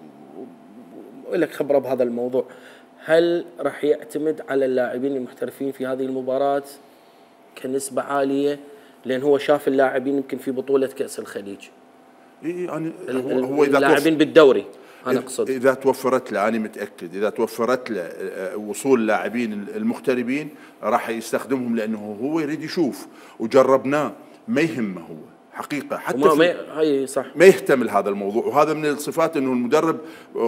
ولك خبره بهذا الموضوع، هل راح يعتمد على اللاعبين المحترفين في هذه المباراه كنسبه عاليه؟ لان هو شاف اللاعبين يمكن في بطوله كاس الخليج. اي يعني هو, هو اذا اللاعبين بالدوري انا اقصد اذا توفرت له، انا متاكد اذا توفرت له وصول اللاعبين المغتربين راح يستخدمهم، لانه هو يريد يشوف وجربناه ما يهمه هو حقيقه حتى ما هي صح ما يهتم لهذا الموضوع. وهذا من الصفات انه المدرب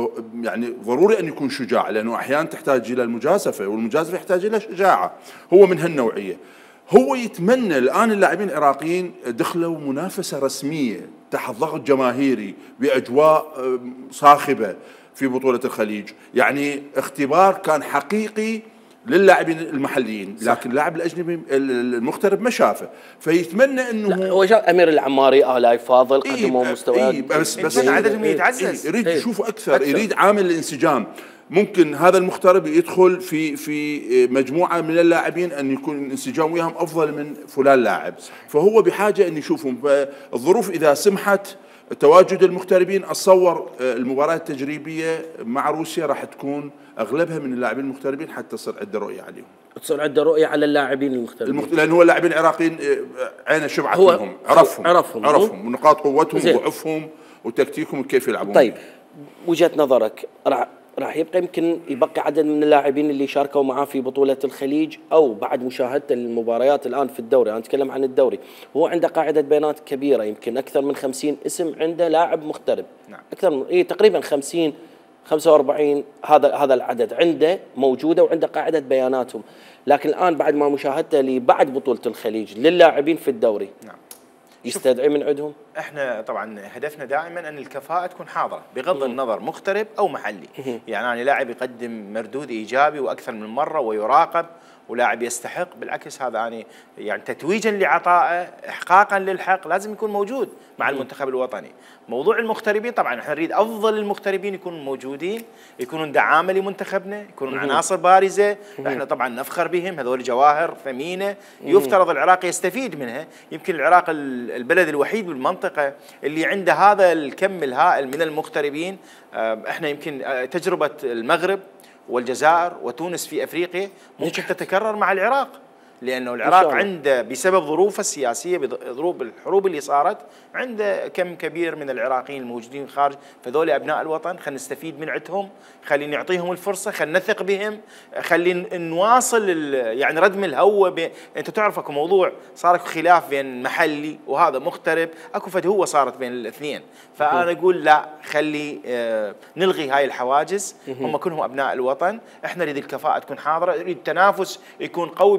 يعني ضروري ان يكون شجاع، لانه احيانا تحتاج الى المجازفه، والمجازفه يحتاج الى شجاعه. هو من هالنوعيه. هو يتمنى الان اللاعبين العراقيين دخلوا منافسه رسميه تحت ضغط جماهيري باجواء صاخبه في بطوله الخليج، يعني اختبار كان حقيقي للاعبين المحليين، لكن اللاعب الاجنبي المغترب ما شافه، فيتمنى انه هو شاف امير العماري الاي فاضل قدموا إيه مستويات إيه بس بس عددهم يتعزز، إيه يريد يشوف اكثر, أكثر يريد عامل الانسجام. ممكن هذا المغترب يدخل في في مجموعه من اللاعبين ان يكون الانسجام وياهم افضل من فلان لاعب، فهو بحاجه ان يشوفهم. فالظروف اذا سمحت تواجد المغتربين، اتصور المباراه التجريبيه مع روسيا راح تكون اغلبها من اللاعبين المغتربين حتى تصير عنده رؤيه عليهم. تصير عنده رؤيه على اللاعبين المغتربين المخت... لان هو اللاعبين العراقيين عينه شبعت منهم، عرفهم عرفهم عرفهم ونقاط قوتهم وضعفهم وتكتيكهم وكيف يلعبون. طيب وجهه نظرك راح راح يبقى يمكن يبقى عدد من اللاعبين اللي شاركوا معاه في بطولة الخليج أو بعد مشاهدة المباريات الآن في الدوري، أنا أتكلم عن الدوري، هو عنده قاعدة بيانات كبيرة، يمكن أكثر من خمسين اسم عنده لاعب مغترب. نعم. أكثر من إيه تقريبا خمسين خمسة وأربعين هذا هذا العدد عنده موجودة وعنده قاعدة بياناتهم، لكن الآن بعد ما مشاهدته لبعد بطولة الخليج للاعبين في الدوري. نعم. يستدعي من عندهم؟ احنا طبعا هدفنا دائما ان الكفاءه تكون حاضره بغض النظر مغترب او محلي. يعني انا لاعب يقدم مردود ايجابي واكثر من مره ويراقب ولاعب يستحق، بالعكس هذا يعني يعني تتويجا لعطائه احقاقا للحق لازم يكون موجود مع المنتخب الوطني. موضوع المغتربين طبعا احنا نريد افضل المغتربين يكونوا موجودين، يكونون دعامه لمنتخبنا، يكونون عناصر بارزه، احنا طبعا نفخر بهم، هذول جواهر ثمينه يفترض العراق يستفيد منها. يمكن العراق البلد الوحيد بالمنطقه اللي عنده هذا الكم الهائل من المغتربين. احنا يمكن تجربه المغرب والجزائر وتونس في افريقيا ممكن تتكرر مع العراق، لانه العراق عنده بسبب ظروفه السياسيه بظروف الحروب اللي صارت عنده كم كبير من العراقيين الموجودين خارج، فذول ابناء الوطن خلينا نستفيد من عندهم، خلينا نعطيهم الفرصه، خلينا نثق بهم، خلينا نواصل يعني ردم الهوه. بي... انت تعرف اكو موضوع صار اكو خلاف بين محلي وهذا مغترب، اكو فدهوه صارت بين الاثنين، فانا اقول لا خلي آه نلغي هاي الحواجز، هم كلهم ابناء الوطن، احنا نريد الكفاءه تكون حاضره، نريد التنافس يكون قوي بين اللاعبين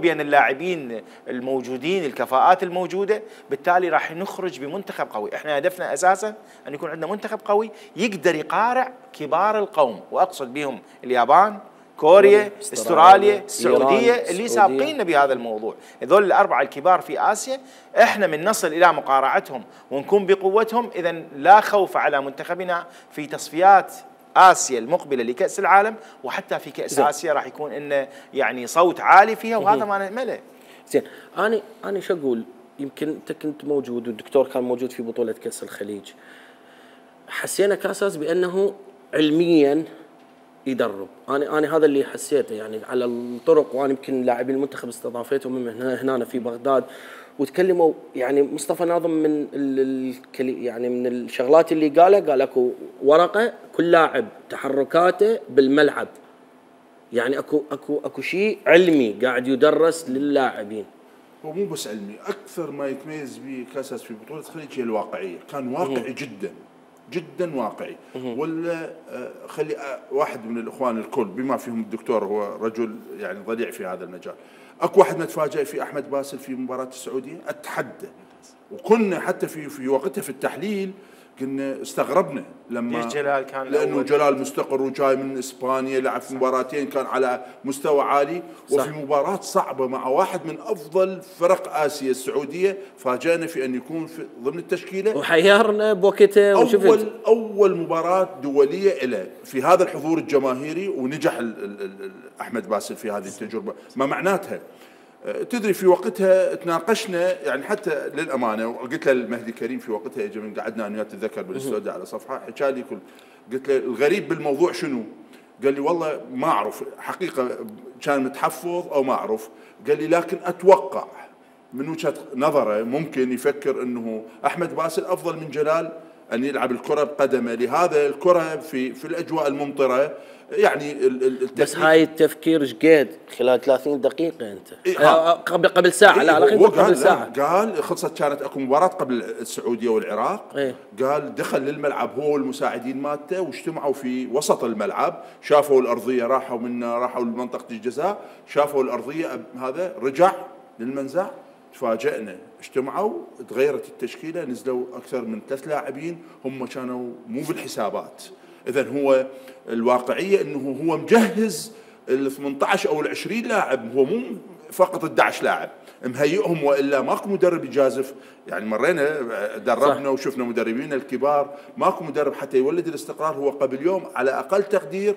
اللاعبين الموجودين، الكفاءات الموجوده، بالتالي راح نخرج بمنتخب قوي. احنا هدفنا اساسا ان يكون عندنا منتخب قوي يقدر يقارع كبار القوم، واقصد بهم اليابان، كوريا، استراليا، السعوديه اللي سابقيننا بهذا الموضوع. هذول الاربعه الكبار في اسيا احنا من نصل الى مقارعتهم ونكون بقوتهم، اذا لا خوف على منتخبنا في تصفيات اسيا المقبله لكاس العالم، وحتى في كاس اسيا راح يكون انه يعني صوت عالي فيها، وهذا ما نأمله. زين، انا انا شو اقول؟ يمكن انت كنت موجود والدكتور كان موجود في بطوله كاس الخليج. حسينا كاساس بانه علميا يدرب، انا انا هذا اللي حسيته يعني على الطرق، وانا يمكن لاعبي المنتخب استضافيتهم من هنا هنا في بغداد، وتكلموا يعني مصطفى ناظم من ال يعني من الشغلات اللي قالها، قال اكو ورقه كل لاعب تحركاته بالملعب، يعني اكو اكو اكو شيء علمي قاعد يدرس للاعبين. هو مو بس علمي، اكثر ما يتميز به كاساس في بطوله الخليج هي الواقعيه، كان واقعي جدا جدا واقعي. ولا خلي واحد من الاخوان الكل بما فيهم الدكتور هو رجل يعني ضليع في هذا المجال، اكو واحد نتفاجئ في احمد باسل في مباراه السعوديه، اتحدى وكنا حتى في في وقتها في التحليل كنا استغربنا لما ليش جلال كان لانه الأول؟ جلال مستقر وجاي من اسبانيا، لعب في مباراتين كان على مستوى عالي، صح. وفي مباراه صعبه مع واحد من افضل فرق اسيا السعوديه، فاجأنا في ان يكون في ضمن التشكيله وحيرنا بوقتها. وشفت اول اول مباراه دوليه له في هذا الحضور الجماهيري، ونجح ال ال ال احمد باسل في هذه التجربه. ما معناتها تدري في وقتها تناقشنا يعني حتى للامانه، وقلت له المهدي كريم في وقتها اجى من قعدنا انا وياه تتذكر بالاستوديو على صفحه، حكى لي كل قلت له الغريب بالموضوع شنو؟ قال لي والله ما اعرف حقيقه كان متحفظ او ما اعرف، قال لي لكن اتوقع من وجهه نظره ممكن يفكر انه احمد باسل افضل من جلال ان يلعب الكره بقدمه، لهذا الكره في في الاجواء الممطره يعني بس هاي التفكير ايش قد خلال ثلاثين دقيقة انت؟ إيه قبل قبل ساعة. إيه لا لا قبل ساعة. قال خلصت كانت اكو مباراة قبل السعودية والعراق. إيه؟ قال دخل للملعب هو والمساعدين مالته واجتمعوا في وسط الملعب، شافوا الارضية، راحوا من راحوا لمنطقة الجزاء، شافوا الارضية، هذا رجع للمنزع، تفاجئنا اجتمعوا تغيرت التشكيلة، نزلوا اكثر من ثلاث لاعبين هم كانوا مو بالحسابات. إذا هو الواقعية أنه هو مجهز ال ثمانية عشر أو ال عشرين لاعب، هو مو فقط أحد عشر لاعب مهيئهم، وإلا ماكو مدرب يجازف. يعني مرينا دربنا صح. وشفنا مدربين الكبار، ماكو مدرب حتى يولد الاستقرار هو قبل يوم على أقل تقدير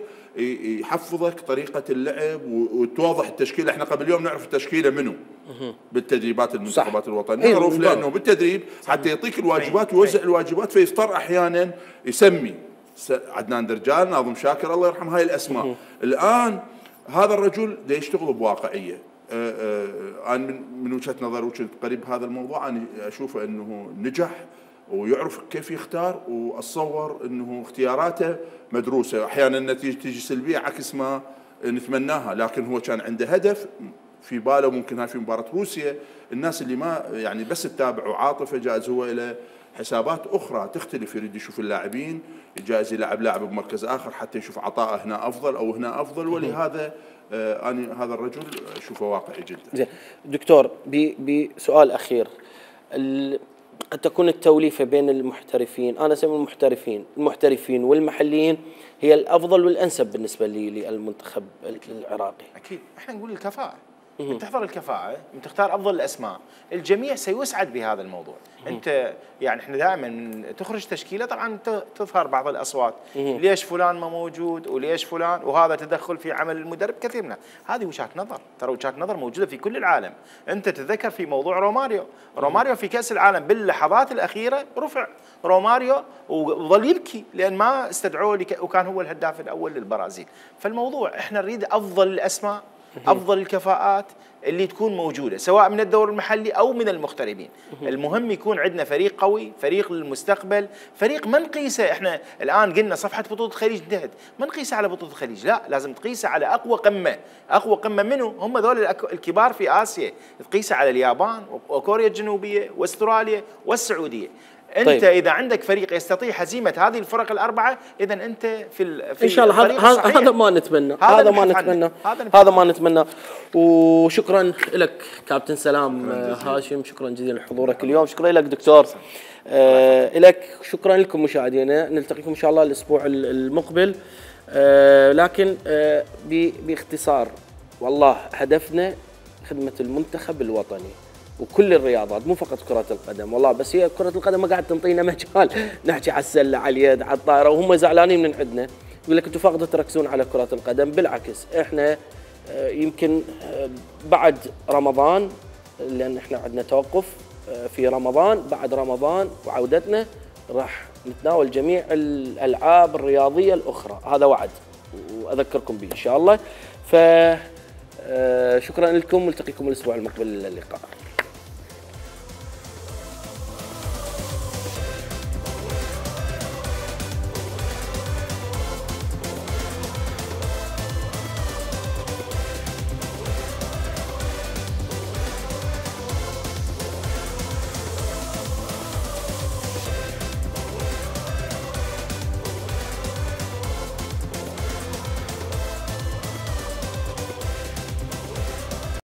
يحفظك طريقة اللعب وتوضح التشكيلة. احنا قبل يوم نعرف التشكيلة منه بالتدريبات المنتخبات الوطنية، معروف لأنه بالتدريب حتى يعطيك الواجبات ويوزع الواجبات، فيضطر أحيانا يسمي عدنان درجال، ناظم شاكر، الله يرحم، هاي الاسماء. مم. الان هذا الرجل دا يشتغل بواقعيه. انا من, من وجهه نظر وكنت قريب هذا الموضوع، انا اشوفه انه نجح ويعرف كيف يختار، واتصور انه اختياراته مدروسه. احيانا النتيجه تيجي سلبيه عكس ما نتمناها، لكن هو كان عنده هدف في باله. ممكن هاي في مباراه روسيا الناس اللي ما يعني بس تتابع عاطفه، جائز هو الى حسابات اخرى تختلف، يريد يشوف اللاعبين، جائز يلعب لاعب بمركز اخر حتى يشوف عطاءه هنا افضل او هنا افضل، ولهذا آه انا هذا الرجل اشوفه واقعي جدا. زين دكتور، بسؤال اخير، قد تكون التوليفه بين المحترفين، انا اسمي المحترفين المحترفين والمحليين هي الافضل والانسب بالنسبه لي للمنتخب العراقي. اكيد احنا نقول الكفاءه، من تحضر الكفاءة، من تختار أفضل الأسماء، الجميع سيسعد بهذا الموضوع. أنت يعني إحنا دائما من تخرج تشكيلة طبعا تظهر بعض الأصوات، ليش فلان ما موجود وليش فلان، وهذا تدخل في عمل المدرب كثير منها. هذه وجهات نظر، ترى وجهات نظر موجودة في كل العالم. أنت تتذكر في موضوع روماريو، روماريو في كأس العالم باللحظات الأخيرة رفع روماريو وظل يبكي لأن ما استدعوه، وكان هو الهداف الأول للبرازيل. فالموضوع إحنا نريد أفضل الأسماء، أفضل الكفاءات اللي تكون موجودة سواء من الدور المحلي أو من المغتربين. المهم يكون عندنا فريق قوي، فريق للمستقبل، فريق ما نقيسه. احنا الآن قلنا صفحة بطولة الخليج انتهت، ما نقيسها على بطولة الخليج، لا، لازم تقيسها على أقوى قمة. أقوى قمة منه هم ذول الكبار في آسيا، تقيسها على اليابان وكوريا الجنوبية واستراليا والسعودية. انت طيب. اذا عندك فريق يستطيع هزيمه هذه الفرق الاربعه، اذا انت في ال... في ان شاء الله. الطريق هذا الصحيح. هذا ما نتمنى، هذا هذا ما نبحث نتمنى، عنه. هذا نبحث هذا ما نتمنى. وشكرا لك كابتن سلام هاشم، شكرا جزيلا لحضورك اليوم، شكرا لك دكتور، آه لك، شكرا لكم مشاهدينا، نلتقيكم ان شاء الله الاسبوع المقبل. آه لكن آه باختصار، والله هدفنا خدمه المنتخب الوطني وكل الرياضات، مو فقط كرة القدم، والله بس هي كرة القدم ما قاعد تنطينا مجال نحكي على السلة، على اليد، على الطائرة، وهم زعلانين من عندنا، يقول لك انتم فقط تركزون على كرة القدم. بالعكس احنا يمكن بعد رمضان، لان احنا عندنا توقف في رمضان، بعد رمضان وعودتنا راح نتناول جميع الالعاب الرياضية الاخرى، هذا وعد واذكركم به ان شاء الله. ف شكرا لكم، ونلتقيكم الاسبوع المقبل. الى اللقاء.